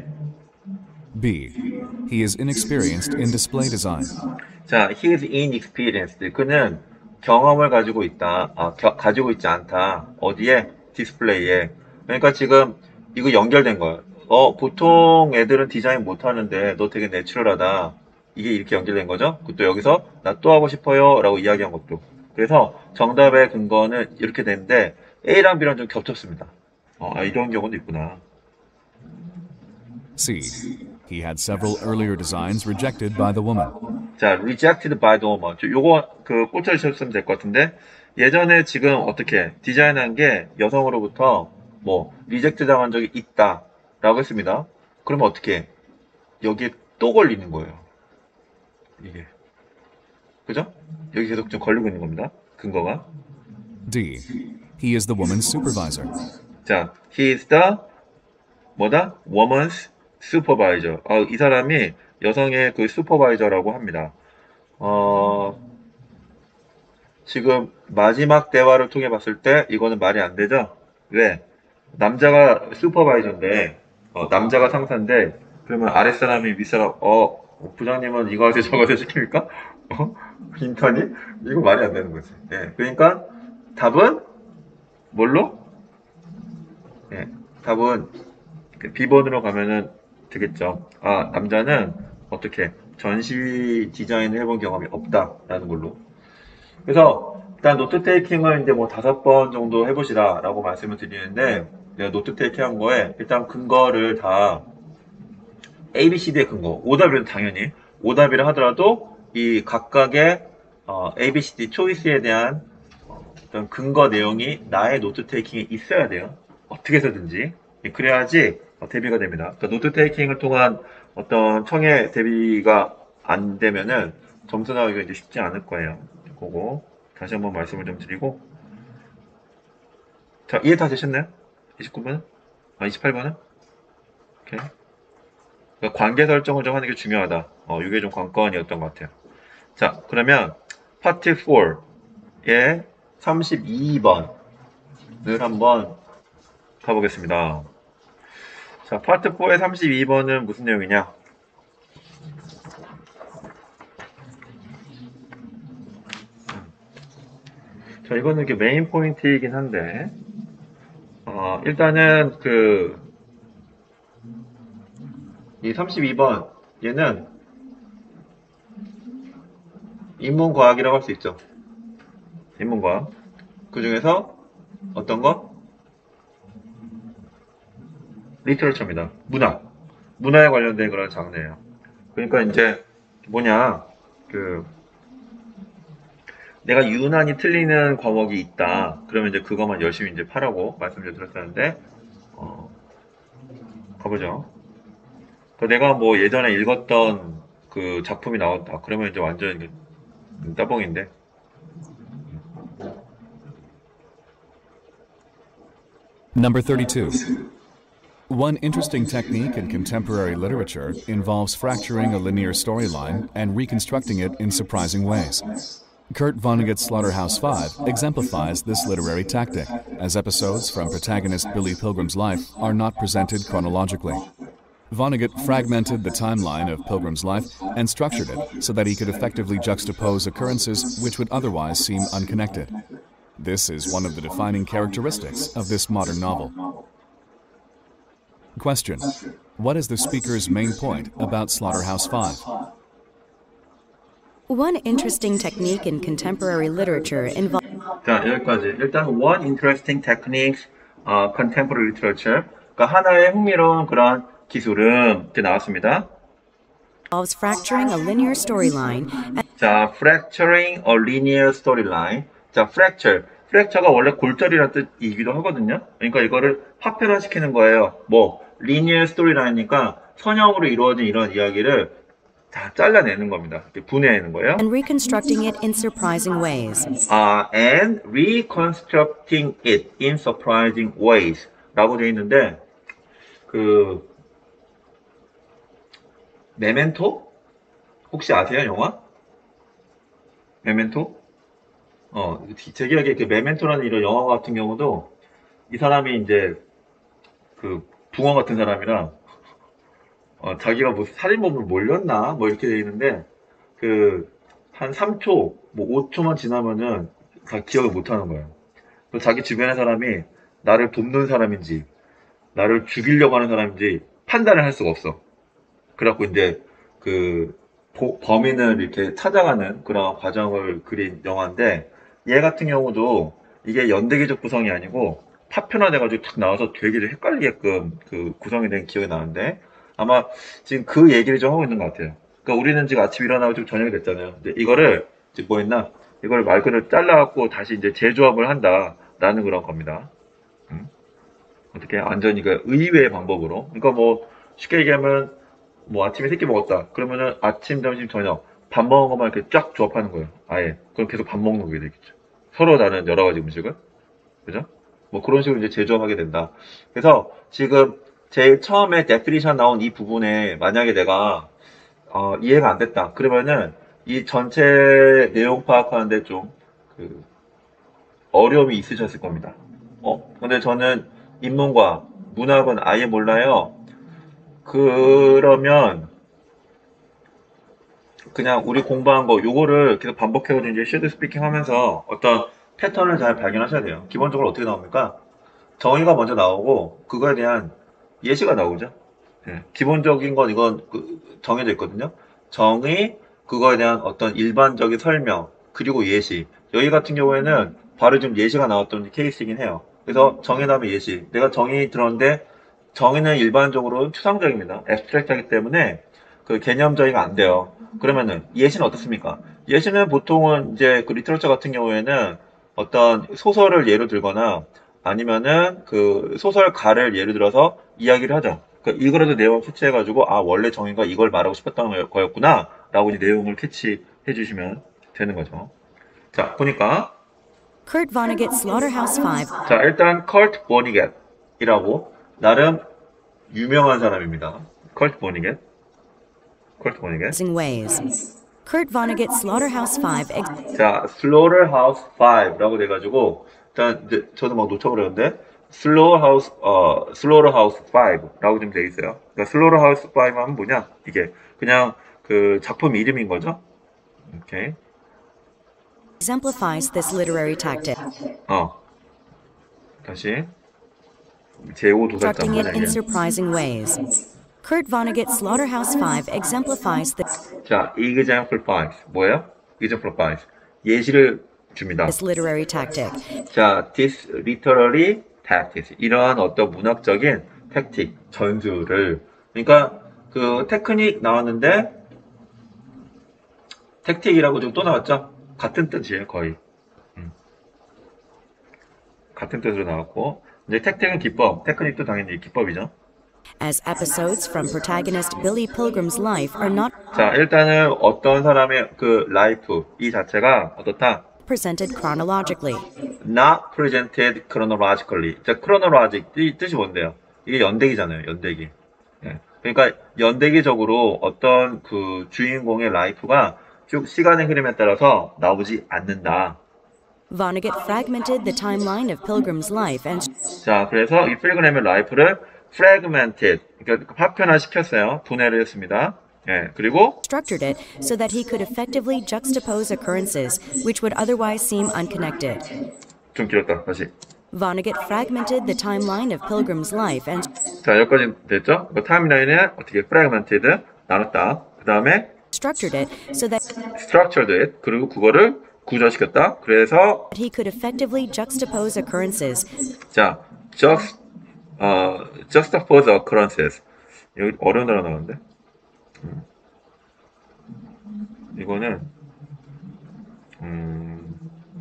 B. He is inexperienced in display design. 자, he is inexperienced. 그는 경험을 가지고 있다. 아, 겨, 가지고 있지 않다. 어디에? 디스플레이에. 그러니까 지금 이거 연결된 거예요. 어, 보통 애들은 디자인 못하는데 너 되게 내추럴하다. 이게 이렇게 연결된 거죠. 또 여기서 나 또 하고 싶어요 라고 이야기한 것도. 그래서 정답의 근거는 이렇게 되는데 A랑 B랑 좀 겹쳤습니다. 어, 아, 이런 경우도 있구나. C. He had several earlier designs rejected by the woman. 자, rejected by the woman. 저 요거 그 꽂혀주셨으면 될 것 같은데, 예전에 지금 어떻게 디자인한 게 여성으로부터 뭐 리젝트 당한 적이 있다 라고 했습니다. 그러면 어떻게 여기에 또 걸리는 거예요. 이게. 그죠? 여기 계속 좀 걸리고 있는 겁니다. 근거가. D. He is the woman's supervisor. 자, he is the 뭐다? woman's supervisor. 아, 이 사람이 여성의 그 슈퍼바이저라고 합니다. 어, 지금 마지막 대화를 통해 봤을 때 이거는 말이 안 되죠? 왜? 남자가 슈퍼바이저인데, 어, 남자가 상사인데, 그러면 아랫사람이 윗사람, 어, 부장님은 이거 하세요, 저거 하세요 시킵니까? 어? 인턴이? 이거 말이 안 되는 거지. 예. 그러니까 답은 뭘로? 예. 답은 B번으로 가면은 되겠죠. 아, 남자는 어떻게 전시 디자인을 해본 경험이 없다라는 걸로. 그래서 일단 노트 테이킹을 이제 뭐 다섯 번 정도 해보시라라고 말씀을 드리는데, 내가 노트 테이킹 한 거에 일단 근거를 다 A, B, C, D의 근거, 오답이면 당연히 오답이라 하더라도 이 각각의 어, A, B, C, D 초이스에 대한 어떤 근거 내용이 나의 노트 테이킹에 있어야 돼요. 어떻게 해서든지. 그래야지 어, 대비가 됩니다. 그러니까 노트 테이킹을 통한 어떤 청해 대비가 안 되면은 점수 나오기가 이제 쉽지 않을 거예요. 그거 다시 한번 말씀을 좀 드리고. 자, 이해 다 되셨나요? 이십구 번은? 아, 이십팔 번은? 오케이. 그러니까 관계 설정을 좀 하는 게 중요하다. 어, 이게 좀 관건이었던 것 같아요. 자, 그러면 파트 사의 삼십이 번을 한번 가보겠습니다. 자, 파트 사의 삼십이 번은 무슨 내용이냐? 자, 이거는 이게 메인 포인트이긴 한데, 어, 일단은 그, 이 삼십이 번, 얘는 인문과학이라고 할 수 있죠. 인문과학. 그 중에서 어떤 거? 리터러처입니다. 문학. 문화에 관련된 그런 장르예요. 그러니까 이제 뭐냐, 그, 내가 유난히 틀리는 과목이 있다. 그러면 이제 그것만 열심히 이제 파라고 말씀을 드렸었는데, 어, 가보죠. 그 내가 뭐 예전에 읽었던 그 작품이 나온다. 그러면 이제 완전 따봉인데. Number thirty-two. One interesting technique in contemporary literature involves fracturing a linear storyline and reconstructing it in surprising ways. Kurt Vonnegut's Slaughterhouse-Five exemplifies this literary tactic, as episodes from protagonist Billy Pilgrim's life are not presented chronologically. Vonnegut fragmented the timeline of Pilgrim's life and structured it so that he could effectively juxtapose occurrences which would otherwise seem unconnected. This is one of the defining characteristics of this modern novel. Question: what is the speaker's main point about Slaughterhouse-Five? One interesting technique in contemporary literature involves 자, 여기까지. 일단 one interesting technique, 어, contemporary literature. 그러니까 하나의 흥미로운 그런 기술은 이렇게 나왔습니다. fracturing a linear storyline. 자, fracturing a linear storyline. 자, fracture. fracture가 원래 골절이라는 뜻이기도 하거든요. 그러니까 이거를 파편화시키는 거예요. 뭐 linear storyline이니까 선형으로 이루어진 이런 이야기를 다 잘라내는 겁니다. 이렇게 분해내는 거예요. And reconstructing it in surprising ways. 아, and reconstructing it in surprising ways 라고 되어 있는데, 그 메멘토? 혹시 아세요, 영화? 메멘토? 어, 제 기억에 그 메멘토라는 이런 영화 같은 경우도 이 사람이 이제 그 붕어 같은 사람이라 어, 자기가 뭐 살인범을 몰렸나? 뭐 이렇게 돼 있는데, 그, 한 삼 초, 뭐 오 초만 지나면은 다 기억을 못 하는 거예요. 또 자기 주변의 사람이 나를 돕는 사람인지, 나를 죽이려고 하는 사람인지 판단을 할 수가 없어. 그래갖고 이제 그, 보, 범인을 이렇게 찾아가는 그런 과정을 그린 영화인데, 얘 같은 경우도 이게 연대기적 구성이 아니고 파편화돼가지고 탁 나와서 되게 좀 헷갈리게끔 그 구성이 된 기억이 나는데, 아마 지금 그 얘기를 좀 하고 있는 것 같아요. 그러니까 우리는 지금 아침 일어나고 좀 저녁이 됐잖아요. 근데 이거를 이제 뭐 했나? 이걸 말 그대로 잘라갖고 다시 이제 재조합을 한다라는 그런 겁니다. 음? 어떻게 완전히 그 의외의 방법으로. 그러니까 뭐 쉽게 얘기하면 뭐 아침에 세끼 먹었다. 그러면은 아침, 점심, 저녁 밥 먹은 것만 이렇게 쫙 조합하는 거예요. 아예. 그럼 계속 밥 먹는 게 되겠죠. 서로 다른 여러 가지 음식을. 그죠? 뭐 그런 식으로 이제 재조합하게 된다. 그래서 지금 제일 처음에 데피니션 나온 이 부분에 만약에 내가 어, 이해가 안 됐다. 그러면은 이 전체 내용 파악하는데 좀 그 어려움이 있으셨을 겁니다. 어? 근데 저는 인문과 문학은 아예 몰라요. 그러면 그냥 우리 공부한 거 요거를 계속 반복해가지고 이제 쉴드 스피킹 하면서 어떤 패턴을 잘 발견하셔야 돼요. 기본적으로 어떻게 나옵니까? 정의가 먼저 나오고 그거에 대한 예시가 나오죠. 예, 기본적인 건 이건 그 정해져 있거든요. 정의, 그거에 대한 어떤 일반적인 설명, 그리고 예시. 여기 같은 경우에는 바로 좀 예시가 나왔던 케이스이긴 해요. 그래서 정의 다음에 예시. 내가 정의 들었는데 정의는 일반적으로 추상적입니다. 앱스트랙트하기 때문에 그 개념 정의가 안 돼요. 그러면은 예시는 어떻습니까? 예시는 보통은 이제 그 리터러처 같은 경우에는 어떤 소설을 예로 들거나 아니면은 그 소설가를 예를 들어서 이야기를 하죠. 그 이거라도 내용 캐치해가지고 아 원래 정의가 이걸 말하고 싶었던 거였구나 라고 이제 내용을 캐치해 주시면 되는 거죠. 자 보니까 Kurt Vonnegut's Slaughterhouse Five 자 일단 컬트 버니겟이라고 나름 유명한 사람입니다. 컬트 버니겟 컬트 버니겟 Amazing Ways. Kurt Vonnegut's Slaughterhouse Five ex- 자 슬로터하우스 파이브라고 돼가지고 일단 이제 저도 막 놓쳐버렸는데 슬로터하우스 어 슬로터하우스 파이브라고 좀 돼 있어요. 그러니까 슬로터하우스 파이브 하면 뭐냐 이게 그냥 그 작품 이름인 거죠. 오케이. exemplifies this literary tactic, 어 다시 제오 도살자 constructing it in 뭐냐 surprising ways. Kurt Vonnegut's Slaughterhouse Five exemplifies this 자 exemplifies 뭐예요? exemplifies 예시를 줍니다. this literary tactic, 자, this literary tactics. 이러한 어떤 문학적인 택틱, 전술을. 그러니까, 그, 테크닉 나왔는데, 택틱이라고 좀 또 나왔죠? 같은 뜻이에요, 거의. 음. 같은 뜻으로 나왔고. 이제 택틱은 기법, 테크닉도 당연히 기법이죠. as episodes from protagonist Billy Pilgrim's life are not 자, 일단은 어떤 사람의 그 라이프, 이 자체가 어떻다? presented chronologically, not presented chronologically. 자, chronologic, 이 뜻이 뭔데요? 이게 연대기잖아요, 연대기. 예. 그러니까 연대기적으로 어떤 그 주인공의 라이프가 쭉 시간의 흐름에 따라서 나오지 않는다. Vonnegut fragmented the timeline of Pilgrim's life and 자, 그래서 이 필그램의 라이프를 fragmented, 그러니까 파편화 시켰어요. 분해를 했습니다. 예, 그리고 structured it so that he could effectively juxtapose occurrences which would otherwise seem unconnected. 좀 길었다. 다시. Vonnegut fragmented the timeline of Pilgrim's life and 자, 여기까지 됐죠? 그 타임라인을 어떻게 fragmented 나눴다. 그 다음에 structured it so that structured it, 그리고 그거를 구조시켰다. 그래서 he could effectively juxtapose occurrences 자, just 어, juxtapose occurrences. 여기 어려운 단어 나오는데. 음. 이거는 음,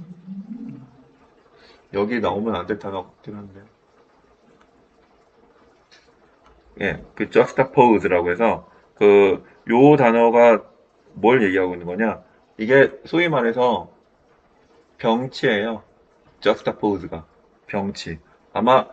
여기 나오면 안 될 단어 같긴 한데. 예, 그 juxtapose라고 해서 그 요 단어가 뭘 얘기하고 있는 거냐? 이게 소위 말해서 병치예요. juxtapose가 병치. 아마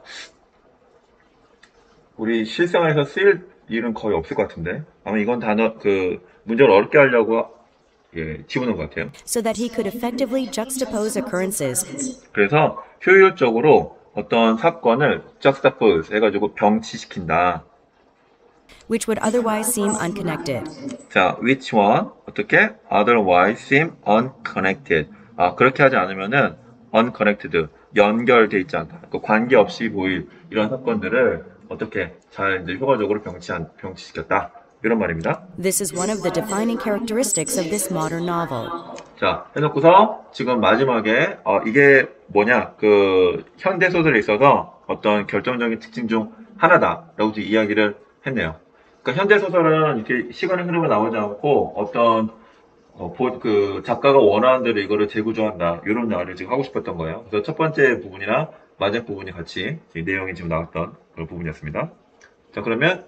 우리 실생활에서 쓰일 일은 거의 없을 것 같은데 아마 이건 단어 그 문제를 어렵게 하려고 예, 지우는 것 같아요. so that he could effectively juxtapose occurrences 그래서 효율적으로 어떤 사건을 juxtapose 해가지고 병치시킨다. which would otherwise seem unconnected. 자, which one 어떻게 otherwise seem unconnected. 아 그렇게 하지 않으면은 unconnected 연결돼 있지 않다. 그 관계 없이 보일 이런 사건들을 어떻게 잘 이제 효과적으로 병치한 병치시켰다. 이런 말입니다. This is one of the defining characteristics of this modern novel. 자, 해놓고서 지금 마지막에 어, 이게 뭐냐 그 현대 소설에 있어서 어떤 결정적인 특징 중 하나다라고 이야기를 했네요. 그러니까 현대 소설은 이렇게 시간의 흐름을 나오지 않고 어떤 어, 보, 그 작가가 원하는 대로 이거를 재구조한다 이런 말을 지금 하고 싶었던 거예요. 그래서 첫 번째 부분이랑 마지막 부분이 같이 내용이 지금 나왔던 그런 부분이었습니다. 자, 그러면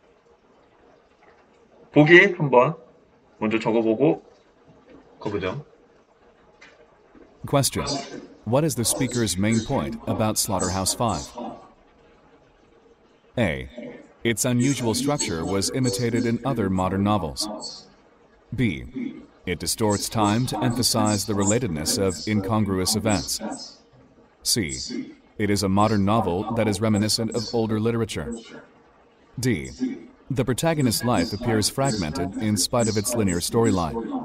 보기 한번 먼저 적어보고 가보죠. Question. What is the speaker's main point about Slaughterhouse Five? A. Its unusual structure was imitated in other modern novels. B. It distorts time to emphasize the relatedness of incongruous events. C. It is a modern novel that is reminiscent of older literature. D. The protagonist's life appears fragmented in spite of its linear storyline.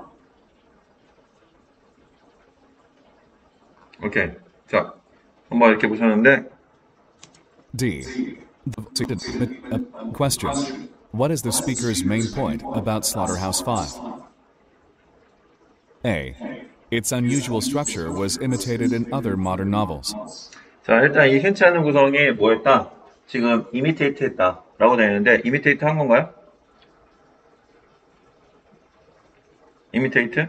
오케이. 자, 한번 이렇게 보셨는데 D. The- Question. What is the speaker's main point about Slaughterhouse Five? A. Its unusual structure was imitated in other modern novels. 자, 일단 이 흔치 않은 구성이 뭐였다? 지금 이미테이트 했다 라고 되어 있는데 이미테이트 한 건가요? 이미테이트?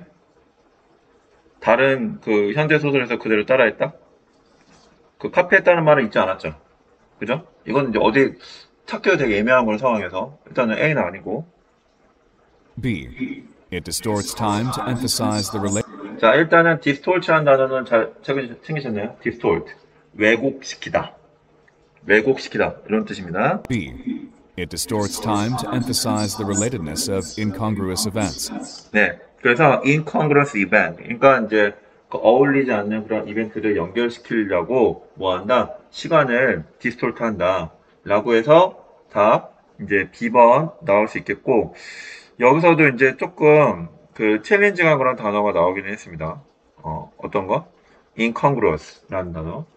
다른 그 현대 소설에서 그대로 따라했다? 그 카피했다는 말은 있지 않았죠? 그죠? 이건 이제 어디 찾기도 되게 애매한 그런 상황에서 일단은 A는 아니고. B. It distorts time to emphasize the relation. 자, 일단은 distort란 단어는 잘 챙기- 챙기셨나요? distort. 왜곡시키다. 왜곡시키다. 이런 뜻입니다. B. It distorts time to emphasize the relatedness of incongruous events. 네. 그래서 incongruous event. 그러니까 이제 그 어울리지 않는 그런 이벤트를 연결시키려고 뭐 한다? 시간을 distort 한다. 라고 해서 답 이제 B번 나올 수 있겠고, 여기서도 이제 조금 그 챌린징한 그런 단어가 나오기는 했습니다. 어, 어떤 거? incongruous 라는 단어.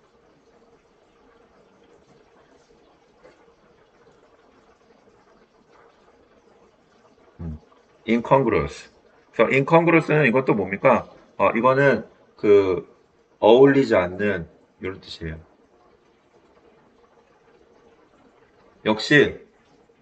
음, incongruous. 그래서 incongruous는 이것도 뭡니까? 어, 이거는 그 어울리지 않는 이런 뜻이에요. 역시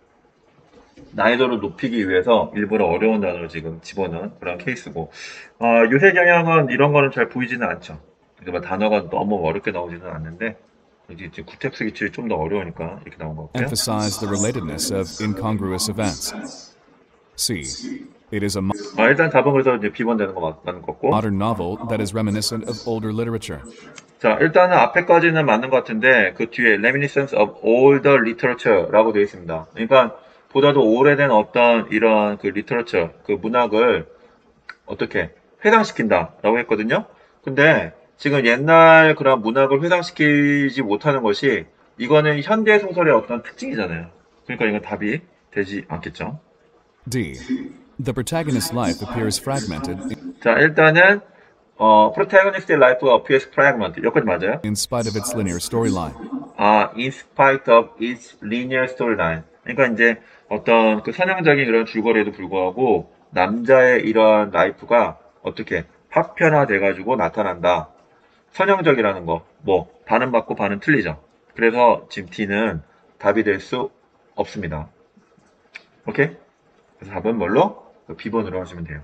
난이도를 높이기 위해서 일부러 어려운 단어를 지금 집어넣은 그런 케이스고, 어, 요새 경향은 이런 거는 잘 보이지는 않죠. 그러니까 뭐 단어가 너무 어렵게 나오지는 않는데, 이제 지금 구텍스 기출이 좀 더 어려우니까 이렇게 나온 것 같고요. Emphasize the relatedness of incongruous events. C. It is a mo- 아, 일단 답은 그래서 이제 B번 되는 거 맞, 맞는 것 같고. modern novel that is reminiscent of older literature. 자, 일단은 앞에까지는 맞는 것 같은데, 그 뒤에 reminiscence of older literature라고 되어 있습니다. 그러니까 보다도 오래된 어떤 이런 그 literature, 그 문학을 어떻게 회상시킨다라고 했거든요. 근데 지금 옛날 그런 문학을 회상시키지 못하는 것이, 이거는 현대 소설의 어떤 특징이잖아요. 그러니까 이건 답이 되지 않겠죠. D. The protagonist's life appears fragmented 자, 일단은 어, protagonist의 life가 appears fragmented. 여기까지 맞아요? in spite of its linear storyline. 아, in spite of its linear storyline. 그러니까 이제 어떤 그 선형적인 그런 줄거리에도 불구하고 남자의 이러한 라이프가 어떻게 파편화돼가지고 나타난다. 선형적이라는 거. 뭐 반은 맞고 반은 틀리죠. 그래서 지금 D는 답이 될 수 없습니다. 오케이? 그래서 답은 뭘로? B번으로 하시면 돼요.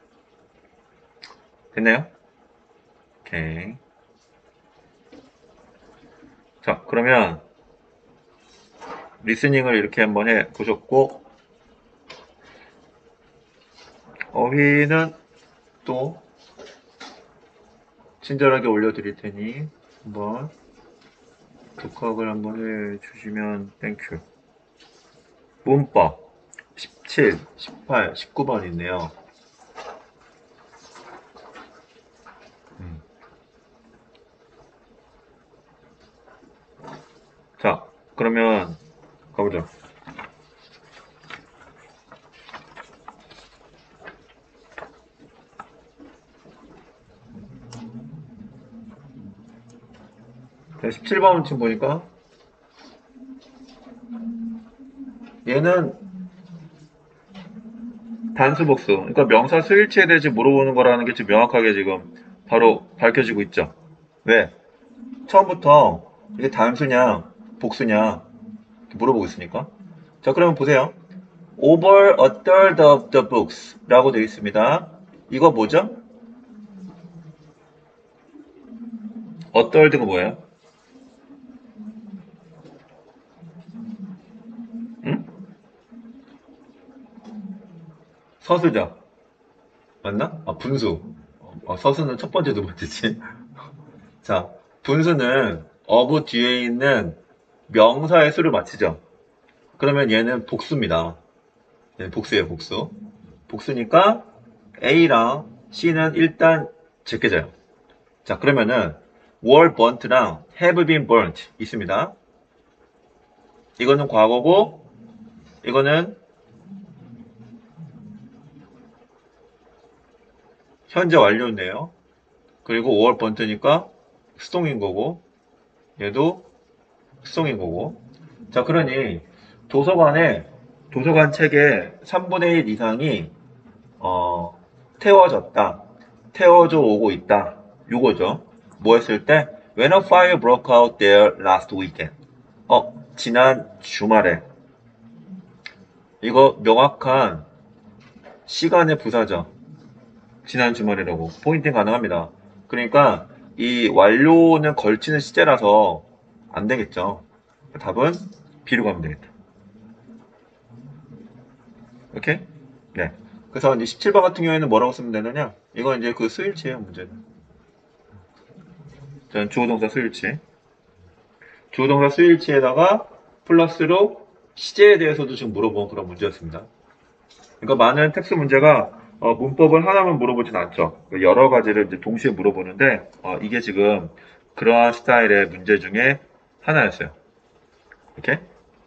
됐나요? 오케이. 자, 그러면 리스닝을 이렇게 한번 해 보셨고, 어휘는 또 친절하게 올려드릴 테니 한번 독학을 한번 해 주시면 땡큐. 문법 십칠, 십팔, 십구 번 있네요. 음. 자, 그러면 가보죠. 자, 십칠 번 지금 보니까 얘는 단수 복수, 그러니까 명사 수일치에 대해 물어보는 거라는 게 지금 명확하게 지금 바로 밝혀지고 있죠. 왜? 처음부터 이게 단수냐 복수냐 이렇게 물어보고 있으니까. 자, 그러면 보세요. Over a third of the books 라고 되어 있습니다. 이거 뭐죠? a third가 뭐예요? 응? 서수죠? 맞나? 아, 분수. 어, 서수는 첫 번째, 두 번째지. 자, 분수는 of 뒤에 있는 명사의 수를 맞히죠. 그러면 얘는 복수입니다. 얘는 복수예요, 복수. 복수니까 A랑 C는 일단 제껴져요. 자, 그러면은 were burnt랑 have been burnt 있습니다. 이거는 과거고, 이거는 현재 완료인데요. 그리고 were burnt니까 수동인 거고, 얘도 수동인 거고. 자, 그러니 도서관에 도서관 책의 삼분의 일 이상이 어, 태워졌다. 태워져 오고 있다. 요거죠. 뭐 했을 때 When a fire broke out there last weekend. 어, 지난 주말에. 이거 명확한 시간의 부사죠. 지난 주말이라고. 포인팅 가능합니다. 그러니까 이 완료는 걸치는 시제라서 안 되겠죠. 답은 B로 가면 되겠다. 오케이? 네. 그래서 이제 십칠 번 같은 경우에는 뭐라고 쓰면 되느냐? 이건 이제 그 수일치예요, 문제는. 전 주어동사 수일치. 주어동사 수일치에다가 플러스로 시제에 대해서도 지금 물어본 그런 문제였습니다. 그러니까 많은 텍스트 문제가 어, 문법을 하나만 물어보진 않죠. 여러 가지를 이제 동시에 물어보는데 어, 이게 지금 그러한 스타일의 문제 중에 하나였어요. 이렇게.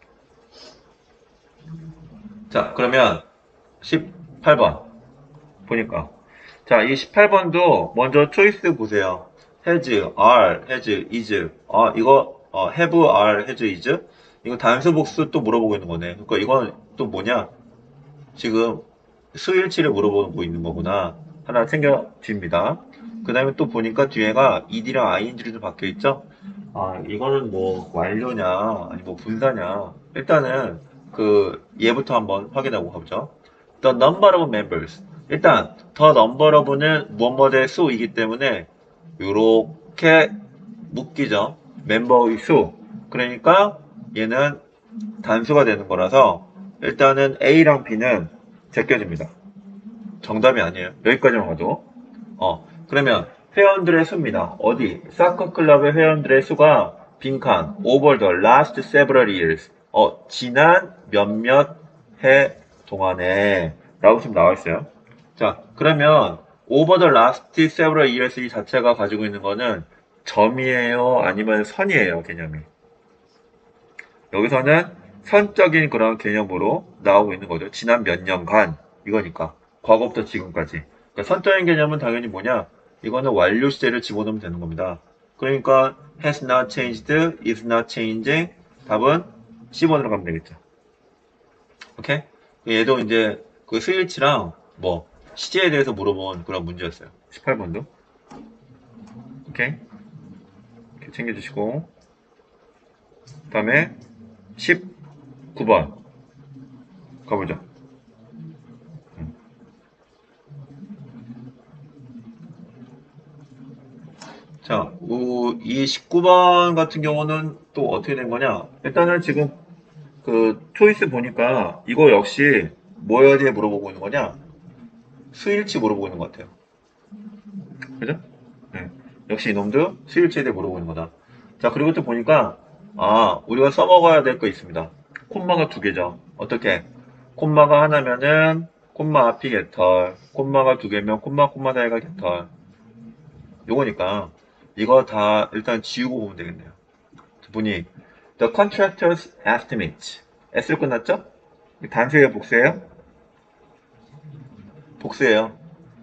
자, 그러면 십팔 번 보니까 자, 이 십팔 번도 먼저 초이스 보세요. has, are, has, is. 아, 이거 어, have, are, has, is. 이거 단수 복수 또 물어보고 있는 거네. 그러니까 이건 또 뭐냐? 지금 수일치를 물어보고 있는 거구나. 하나 챙겨집니다. 그 다음에 또 보니까 뒤에가 ed랑 ing로 바뀌어 있죠? 아, 이거는 뭐 완료냐, 아니 뭐 분사냐. 일단은 그 얘부터 한번 확인하고 가보죠. The number of members. 일단 the number of는 무엇뭐의 수이기 때문에 요렇게 묶이죠. 멤버의 수. 그러니까 얘는 단수가 되는 거라서 일단은 A랑 B는 제껴집니다. 정답이 아니에요. 여기까지만 가도. 어, 그러면 회원들의 수입니다. 어디? 사커 클럽의 회원들의 수가 빈칸 over the last several years. 어, 지난 몇몇 해 동안에 라고 지금 나와 있어요. 자, 그러면 over the last several years 이 자체가 가지고 있는 거는 점이에요? 아니면 선이에요? 개념이. 여기서는 선적인 그런 개념으로 나오고 있는 거죠. 지난 몇 년간 이거니까 과거부터 지금까지. 그러니까 선적인 개념은 당연히 뭐냐? 이거는 완료 시제를 집어넣으면 되는 겁니다. 그러니까 has not changed, is not changing. 답은 십 번으로 가면 되겠죠. 오케이? 얘도 이제 그 스위치랑 뭐 시제에 대해서 물어본 그런 문제였어요. 십팔 번도. 오케이? 이렇게 챙겨주시고 그 다음에 십구 번 가보죠. 자, 이 십구 번 같은 경우는 또 어떻게 된 거냐? 일단은 지금 그 초이스 보니까 이거 역시 뭐에 대해 물어보고 있는 거냐? 수일치 물어보고 있는 것 같아요. 그죠? 네. 역시 이놈도 수일치에 대해 물어보고 있는 거다. 자, 그리고 또 보니까 아, 우리가 써먹어야 될 거 있습니다. 콤마가 두 개죠. 어떻게? 콤마가 하나면은 콤마 앞이 개털, 콤마가 두 개면 콤마 콤마 사이가 개털. 요거니까 이거 다 일단 지우고 보면 되겠네요. 두 분이 The contractor's estimate. S로 끝났죠? 단수예요, 복수예요? 복수예요.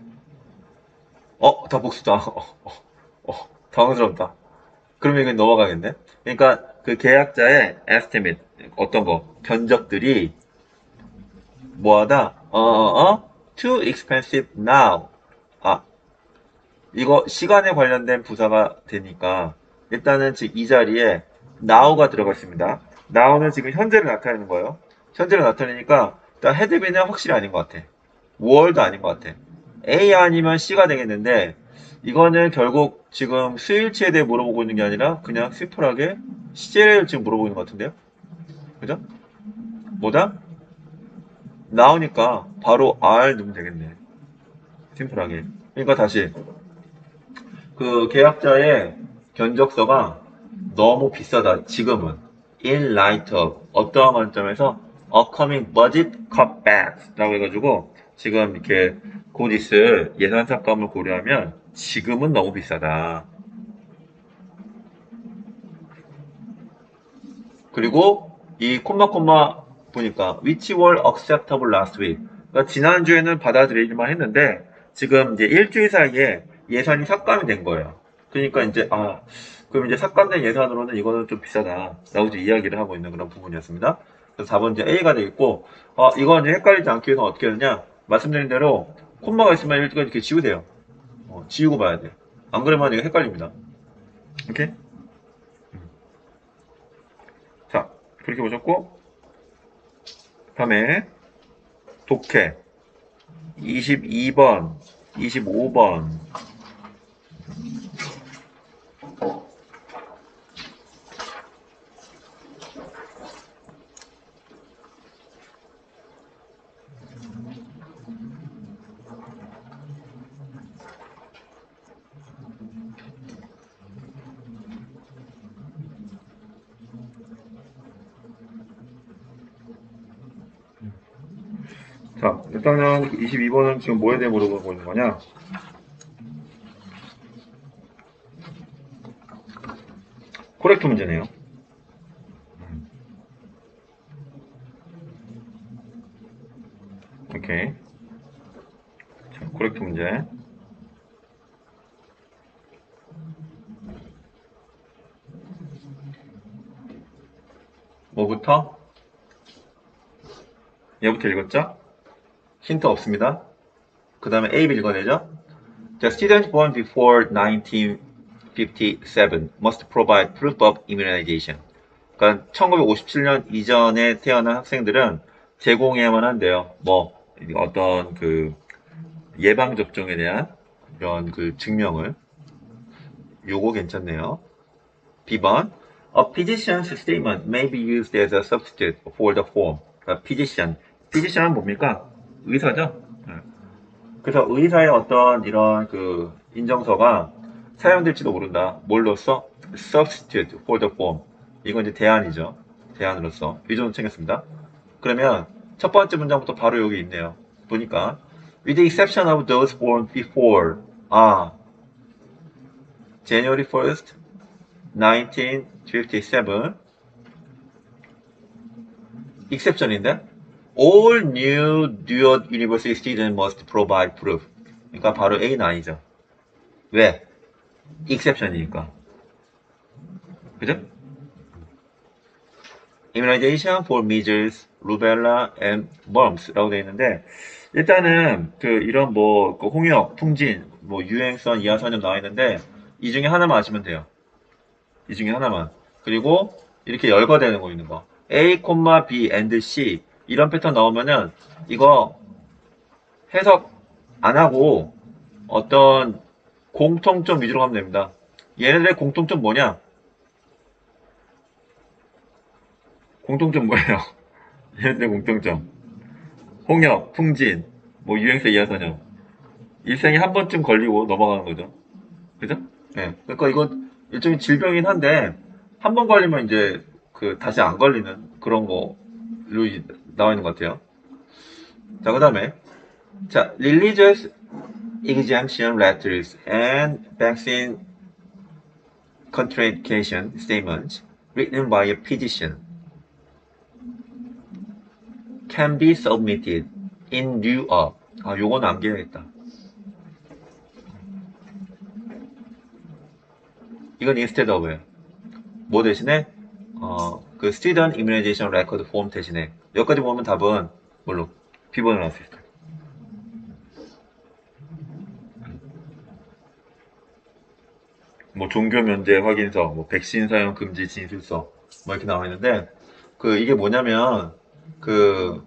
어, 다 복수다. 어, 어, 어, 당황스럽다. 그러면 이건 넘어가겠네. 그러니까 그 계약자의 estimate 어떤 거 견적들이 뭐하다 어, 어, 어? too expensive now. 아, 이거 시간에 관련된 부사가 되니까 일단은 지금 이 자리에 now가 들어가 있습니다. now는 지금 현재를 나타내는 거예요. 현재를 나타내니까 일단 헤드비는 확실히 아닌 것 같아. 월도 아닌 것 같아. A 아니면 C가 되겠는데 이거는 결국 지금 수일치에 대해 물어보고 있는 게 아니라 그냥 심플하게 시제를 지금 물어보고 있는 것 같은데요? 그죠? 뭐다? 나오니까 바로 R 넣으면 되겠네. 심플하게. 그러니까 다시 그 계약자의 견적서가 너무 비싸다. 지금은 in light of 어떠한 관점에서 a coming budget cutbacks 라고 해가지고 지금 이렇게 곧 있을 예산 삭감을 고려하면 지금은 너무 비싸다. 그리고 이 콤마 콤마 보니까 which were acceptable last week. 그러니까 지난주에는 받아들이기만 했는데 지금 이제 일주일 사이에 예산이 삭감이 된 거예요. 그러니까 이제 아 그럼 이제 삭감된 예산으로는 이거는 좀 비싸다 라고 이제 이야기를 하고 있는 그런 부분이었습니다. 그래서 사 번째 A가 되겠고, 어, 이거 이제 헷갈리지 않기 위해서 어떻게 하느냐? 말씀드린 대로 콤마가 있으면 일단 이렇게 지우세요. 어, 지우고 봐야 돼. 안 그러면 이거 헷갈립니다. 오케이? 자, 그렇게 보셨고, 다음에 독해 이십이 번, 이십오 번. 자, 일단은 이십이 번은 지금 뭐에 대해 물어보고 있는 거냐? 코렉트 문제네요. 오케이. 자, 코렉트 문제. 뭐부터? 얘부터 읽었죠? 힌트 없습니다. 그 다음에 A, B 읽어내죠? The students born before nineteen fifty-seven must provide proof of immunization. 그러니까 천구백오십칠 년 이전에 태어난 학생들은 제공해야만 한대요. 뭐 어떤 그 예방 접종에 대한 이런 그 증명을. 요거 괜찮네요. 비 번 A physician's statement may be used as a substitute for the form. 그러니까 physician. physician은 뭡니까? 의사죠. 그래서 의사의 어떤 이런 그 인정서가 사용될지도 모른다. 뭘로써? substitute for the form. 이건 이제 대안이죠. 대안으로서. 이 정도 챙겼습니다. 그러면 첫 번째 문장부터 바로 여기 있네요. 보니까 with the exception of those born before 아 January first, nineteen fifty-seven exception인데 all new dual university students must provide proof. 그러니까 바로 A는 아니죠. 왜? exception이니까. 그죠? immunization for measles, rubella, and mumps 라고 되어 있는데 일단은 그 이런 뭐 그 홍역, 풍진, 뭐 유행성 이하선염 나와 있는데 이 중에 하나만 아시면 돼요. 이 중에 하나만. 그리고 이렇게 열거되는 거 있는 거. A, B, and C 이런 패턴 나오면은 이거 해석 안 하고 어떤 공통점 위주로 가면 됩니다. 얘네들의 공통점 뭐냐? 공통점 뭐예요? 얘네들의 공통점. 홍역, 풍진, 뭐 유행성 이하선염. 일생에 한 번쯤 걸리고 넘어가는 거죠. 그죠? 네. 그러니까 이건 일종의 질병이긴 한데 한 번 걸리면 이제 그 다시 안 걸리는 그런 거로 나와 있는 것 같아요. 자, 그 다음에 자, religious exemption letters and vaccine contraindication statements written by a physician can be submitted in lieu of. 아, 요건 남겨야겠다. 이건 instead of예요. 뭐 대신에? 어, 그 student immunization record form 대신에. 여기까지 보면 답은 뭘로? 비 번으로 나올 수 있어요. 뭐 종교 면제 확인서, 뭐 백신 사용 금지 진술서, 뭐 이렇게 나와 있는데 그 이게 뭐냐면 그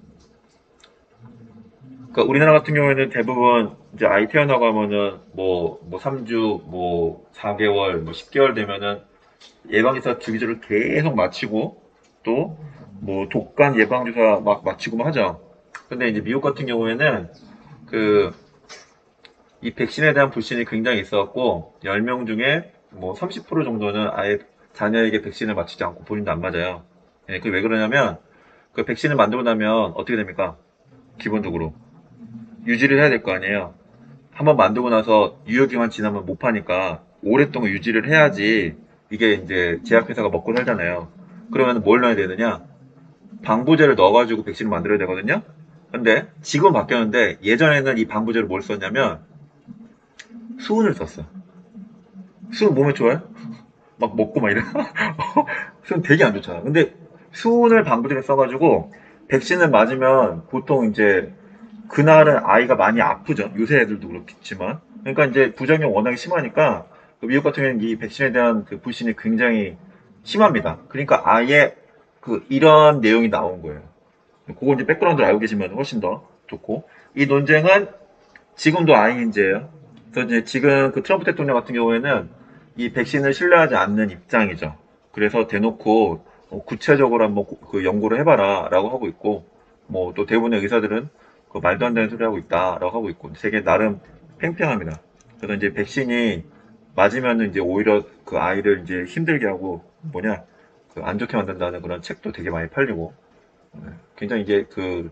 그러니까 우리나라 같은 경우에는 대부분 이제 아이 태어나고 하면은 뭐, 뭐 삼 주, 뭐 사 개월, 뭐 십 개월 되면은 예방주사 주기적으로 계속 맞히고 또 뭐 독감 예방주사 막 맞히고 막 하죠. 근데 이제 미국 같은 경우에는 그 이 백신에 대한 불신이 굉장히 있어갖고 열 명 중에 뭐 삼십 퍼센트 정도는 아예 자녀에게 백신을 맞히지 않고 본인도 안 맞아요. 예, 그게 왜 그러냐면 그 백신을 만들고 나면 어떻게 됩니까? 기본적으로 유지를 해야 될 거 아니에요. 한번 만들고 나서 유효기간 지나면 못 파니까 오랫동안 유지를 해야지 이게 이제 제약회사가 먹고 살잖아요. 그러면 뭘 넣어야 되느냐? 방부제를 넣어가지고 백신을 만들어야 되거든요. 근데 지금 바뀌었는데 예전에는 이 방부제를 뭘 썼냐면 수은을 썼어. 수은 몸에 좋아요? 막 먹고 막 이래. 수은 되게 안 좋잖아. 근데 수은을 방부제로 써가지고 백신을 맞으면 보통 이제 그날은 아이가 많이 아프죠. 요새 애들도 그렇겠지만. 그러니까 이제 부작용이 워낙에 심하니까 그 미국 같은 경우는 이 백신에 대한 그 불신이 굉장히 심합니다. 그러니까 아예 그 이런 내용이 나온 거예요. 그거 이제 백그라운드를 알고 계시면 훨씬 더 좋고. 이 논쟁은 지금도 아이인제예요. 그래서 이제 지금 그 트럼프 대통령 같은 경우에는 이 백신을 신뢰하지 않는 입장이죠. 그래서 대놓고 어, 구체적으로 한번 그 연구를 해봐라 라고 하고 있고, 뭐 또 대부분의 의사들은 그 말도 안 되는 소리 하고 있다 라고 하고 있고, 되게 나름 팽팽합니다. 그래서 이제 백신이 맞으면은 이제 오히려 그 아이를 이제 힘들게 하고 뭐냐 그 안 좋게 만든다는 그런 책도 되게 많이 팔리고, 네, 굉장히 이제 그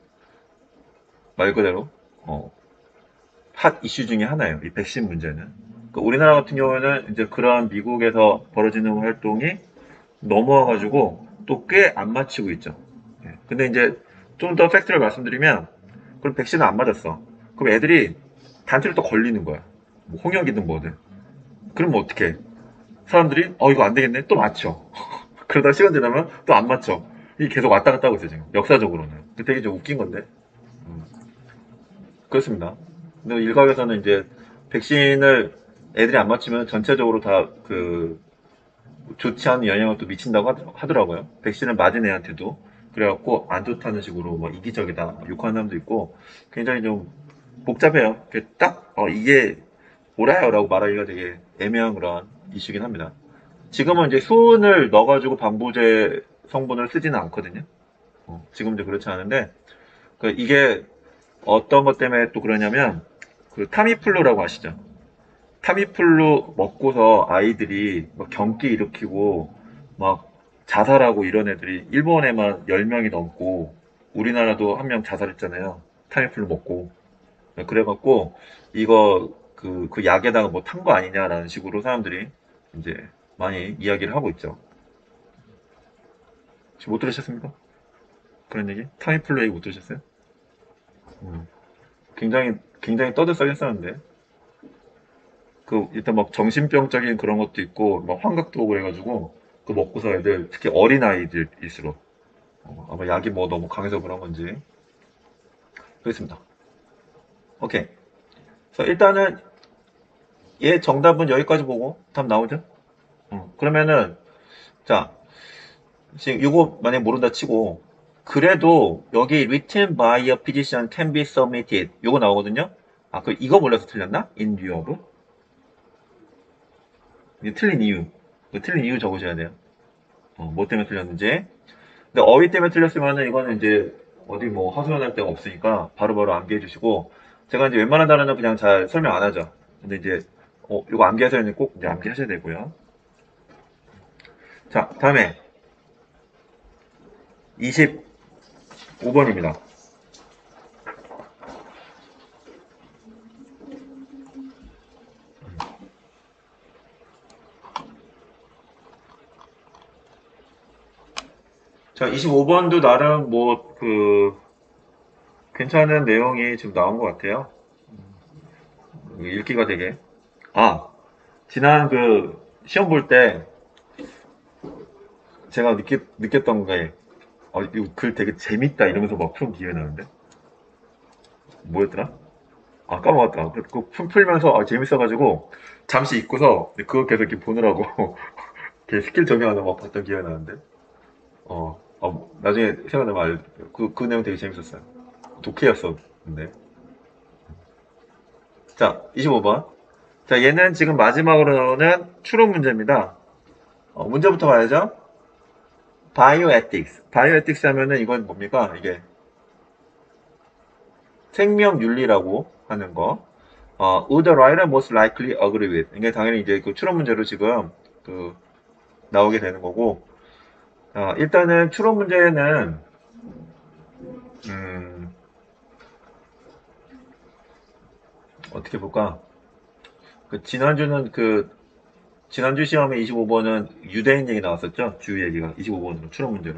말 그대로 어, 핫 이슈 중에 하나예요. 이 백신 문제는. 그 우리나라 같은 경우에는 이제 그런 미국에서 벌어지는 활동이 넘어와가지고 또 꽤 안 맞히고 있죠. 예. 근데 이제 좀 더 팩트를 말씀드리면, 그럼 백신을 안 맞았어. 그럼 애들이 단체로 또 걸리는 거야. 뭐 홍역이든 뭐든. 그러면 어떻게? 사람들이 어 이거 안 되겠네 또 맞죠. 그러다 시간 지나면 또 안 맞죠. 이게 계속 왔다 갔다 하고 있어요 지금 역사적으로는. 되게 좀 웃긴 건데. 음, 그렇습니다. 근데 일각에서는 이제 백신을 애들이 안 맞추면 전체적으로 다 그 좋지 않은 영향을 또 미친다고 하더라고요. 백신을 맞은 애한테도. 그래갖고 안 좋다는 식으로 뭐 이기적이다 욕하는 사람도 있고, 굉장히 좀 복잡해요. 딱 어, 이게 뭐라요라고 말하기가 되게 애매한 그런 이슈긴 합니다. 지금은 이제 수은을 넣어가지고 방부제 성분을 쓰지는 않거든요. 어, 지금 이제 그렇지 않은데, 그 이게 어떤 것 때문에 또 그러냐면, 그 타미플루라고 아시죠? 타미플루 먹고서 아이들이 막 경기 일으키고 막 자살하고 이런 애들이 일본에만 열 명이 넘고, 우리나라도 한 명 자살했잖아요. 타미플루 먹고. 그래갖고 이거 그, 그 약에다가 뭐 탄 거 아니냐라는 식으로 사람들이 이제 많이 이야기를 하고 있죠. 혹시 못 들으셨습니까? 그런 얘기? 타미플루 얘기 못 들으셨어요? 음, 굉장히 굉장히 떠들썩했었는데, 그 일단 막 정신병적인 그런 것도 있고 막 환각도 오고 그래가지고 그 먹고서 애들 특히 어린 아이들일수록 어, 아마 약이 뭐 너무 강해서 그런 건지 그렇습니다. 오케이. 그래서 일단은 얘 정답은 여기까지 보고 답 나오죠? 어, 그러면은 자 지금 이거 만약 모른다 치고, 그래도 여기 written by a physician can be submitted 이거 나오거든요. 아, 그 이거 몰라서 틀렸나? in view of 이게 틀린 이유, 그 틀린 이유 적으셔야 돼요. 어, 뭐 때문에 틀렸는지. 근데 어휘 때문에 틀렸으면은 이거는 이제 어디 뭐 하소연할 데가 없으니까 바로바로 암기해 주시고, 제가 이제 웬만한 단어는 그냥 잘 설명 안 하죠. 근데 이제 어, 이거 암기하셔야 꼭 이제 암기하셔야 되고요. 자, 다음에 이십오 번입니다. 자, 이십오 번도 나름 뭐 그 괜찮은 내용이 지금 나온 것 같아요. 읽기가 되게. 아, 지난 그 시험 볼 때 제가 느꼈, 느꼈던 게, 어, 이거 글 되게 재밌다 이러면서 막 푸는 기회 나는데 뭐였더라? 아, 까먹었다. 그, 그 풀- 풀면서 아, 재밌어가지고 잠시 잊고서 그거 계속 이렇게 보느라고 이렇게 스킬 적용하는 거 봤던 기회가 나는데, 어, 어, 나중에 생각나면 알, 그, 그 내용 되게 재밌었어요. 독해였어. 근데. 자, 이십오 번. 자, 얘는 지금 마지막으로는 추론 문제입니다. 어, 문제부터 봐야죠. 바이오에틱스. 바이오에틱스 하면은 이건 뭡니까? 이게 생명윤리라고 하는 거. 어, would the writer most likely agree with? 이게 당연히 이제 그 추론 문제로 지금 그 나오게 되는 거고, 어, 일단은 추론 문제는 음, 어떻게 볼까? 그 지난주는 그 지난주 시험에 이십오 번은 유대인 얘기 나왔었죠? 주 얘기가 이십오 번으로 추론 문제로.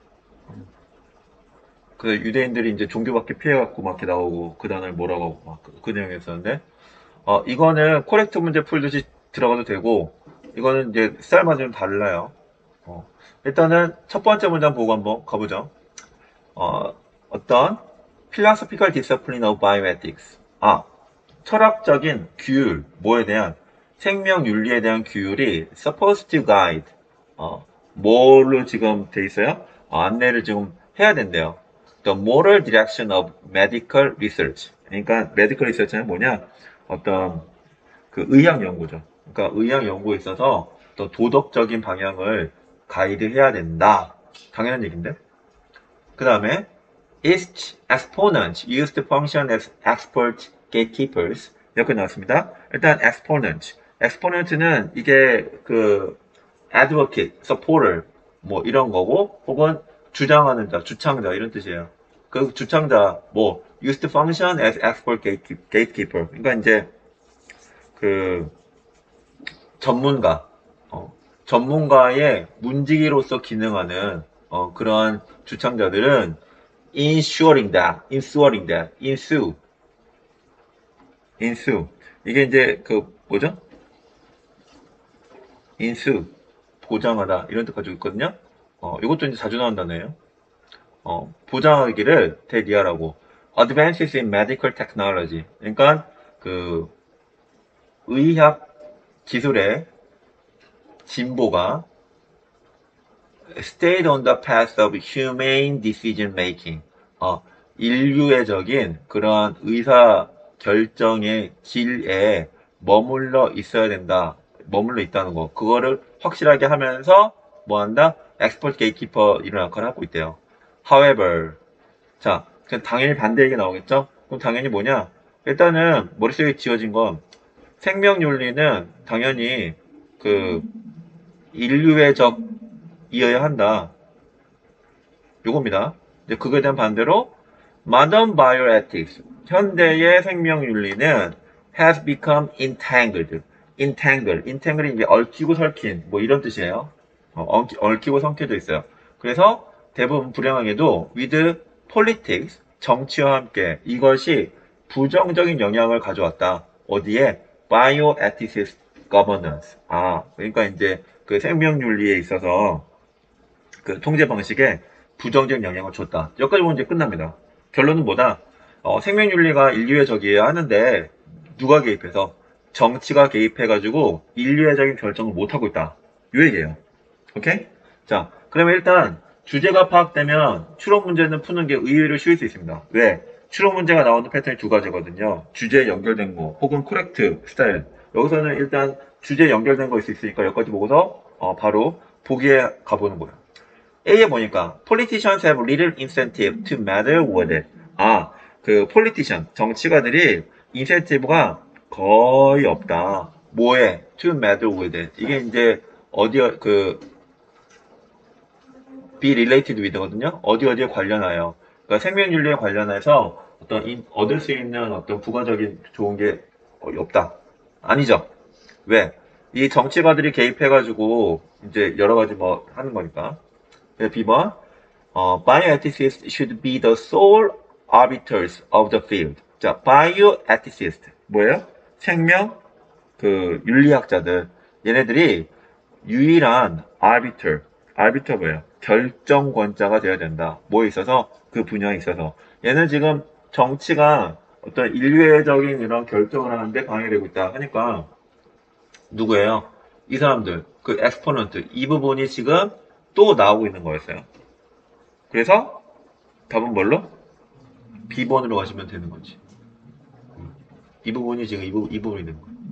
그 유대인들이 이제 종교밖에 피해갖고 막 이렇게 나오고 그 단어를 뭐라고 하고 막 그 내용이었었는데, 어, 이거는 코렉트 문제 풀듯이 들어가도 되고, 이거는 이제 스타일마다 좀 달라요. 어, 일단은 첫 번째 문장 보고 한번 가보죠. 어, 어떤 philosophical discipline of bioethics. 아, 철학적인 규율, 뭐에 대한 생명 윤리에 대한 규율이 supposed to guide. 어, 뭘로 지금 돼 있어요? 어, 안내를 지금 해야 된대요. The moral direction of medical research. 그러니까 medical research는 뭐냐? 어떤 그 의학 연구죠. 그러니까 의학 연구에 있어서 더 도덕적인 방향을 가이드해야 된다. 당연한 얘기인데. 그 다음에 each exponent used to function as expert gatekeepers 이렇게 나왔습니다. 일단 exponent, exponent는 이게 그 advocate, supporter 뭐 이런 거고 혹은 주장하는 자, 주창자 이런 뜻이에요. 그 주창자 뭐 used to function as expert gatekeeper 그러니까 이제 그 전문가, 어, 전문가의 문지기로서 기능하는 어, 그러한 주창자들은 ensuring that, ensuring that, ensue, ensue. 이게 이제 그 뭐죠? ensue, 보장하다 이런 뜻 가지고 있거든요. 어, 이것도 이제 자주 나온 단어예요. 어, 보장하기를 대리하라고. Advances in medical technology. 그러니까 그 의학 기술의 진보가 stayed on the path of humane decision making. 어, 인류애적인 그러한 의사 결정의 길에 머물러 있어야 된다. 머물러 있다는 거. 그거를 확실하게 하면서 뭐 한다? expert gatekeeper 이런 역할을 하고 있대요. However, 자, 그럼 당연히 반대 얘기 나오겠죠? 그럼 당연히 뭐냐? 일단은 머릿속에 지어진 건 생명윤리는 당연히 그 인류애적이어야 한다. 요겁니다. 이제 그거에 대한 반대로 modern bioethics, 현대의 생명윤리는 has become entangled. entangle, entangle이 이제 얽히고 설킨 뭐 이런 뜻이에요. 어, 얽히고 성켜져 있어요. 그래서 대부분 불행하게도 with politics, 정치와 함께 이것이 부정적인 영향을 가져왔다. 어디에? bioethics governance. 아, 그러니까 이제 그 생명윤리에 있어서 그 통제 방식에 부정적 영향을 줬다. 여기까지 보면 이제 끝납니다. 결론은 뭐다? 어, 생명윤리가 인류의 적이어야 하는데 누가 개입해서? 정치가 개입해가지고 인류애적인 결정을 못하고 있다. 이 얘기예요. 오케이? 자, 그러면 일단 주제가 파악되면 추론 문제는 푸는 게 의외로 쉬울 수 있습니다. 왜? 추론 문제가 나오는 패턴이 두 가지거든요. 주제에 연결된 거 혹은 코렉트 스타일. 여기서는 일단 주제에 연결된 거 있을 수 있으니까 여기까지 보고서 어, 바로 보기에 가보는 거예요. A에 보니까 politicians have little incentive to meddle with it. 아, 그 politician, 정치가들이 인센티브가 거의 없다. 뭐에? To meddle with it. 이게 이제 어디 그 be related with거든요. 어디 어디에 관련하여. 그러니까 생명윤리에 관련해서 어떤 인, 얻을 수 있는 어떤 부가적인 좋은 게 없다. 아니죠. 왜? 이 정치가들이 개입해가지고 이제 여러 가지 뭐 하는 거니까. 비 번, 어, bioethicists should be the sole arbiters of the field. 자, bioethicist 뭐예요? 생명 그 윤리학자들 얘네들이 유일한 arbiter, arbiter 뭐예요? 결정권자가 되어야 된다. 뭐에 있어서? 그 분야에 있어서. 얘는 지금 정치가 어떤 인류애적인 이런 결정을 하는데 방해되고 있다 하니까 누구예요? 이 사람들, 그 엑스포넌트 이 부분이 지금 또 나오고 있는 거였어요. 그래서 답은 뭘로? 비 번으로 가시면 되는 거지. 이 부분이 지금 이, 부, 이 부분이 되는 거예요.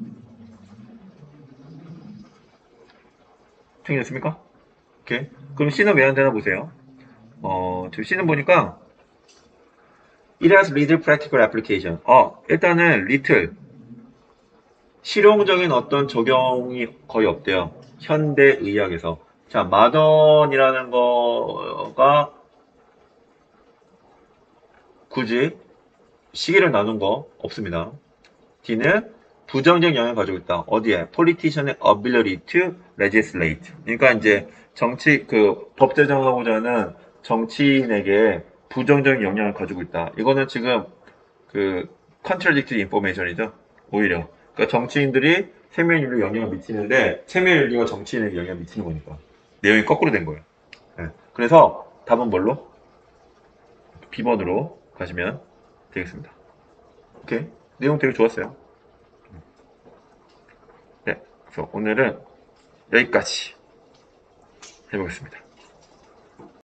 챙겼습니까? 오케이. 그럼 C는 왜 안 되나 보세요. 어, 지금 C는 보니까 It has little practical application. 어, 일단은 little 실용적인 어떤 적용이 거의 없대요. 현대 의학에서. 자, 마던이라는 거가 굳이 시기를 나눈 거 없습니다. D는 부정적 영향을 가지고 있다. 어디에? politician의 ability to legislate. 그러니까 이제 정치 그 법 제정하고자 하는 정치인에게 부정적 영향을 가지고 있다. 이거는 지금 그 contradictory information이죠. 오히려. 그러니까 정치인들이 생명윤리에 영향을 미치는데 생명윤리가 정치인에게 영향을 미치는 거니까. 내용이 거꾸로 된 거예요. 네. 그래서 답은 뭘로? B번으로 가시면 되겠습니다. 오케이. 내용 되게 좋았어요. 네. 그래서 오늘은 여기까지 해보겠습니다.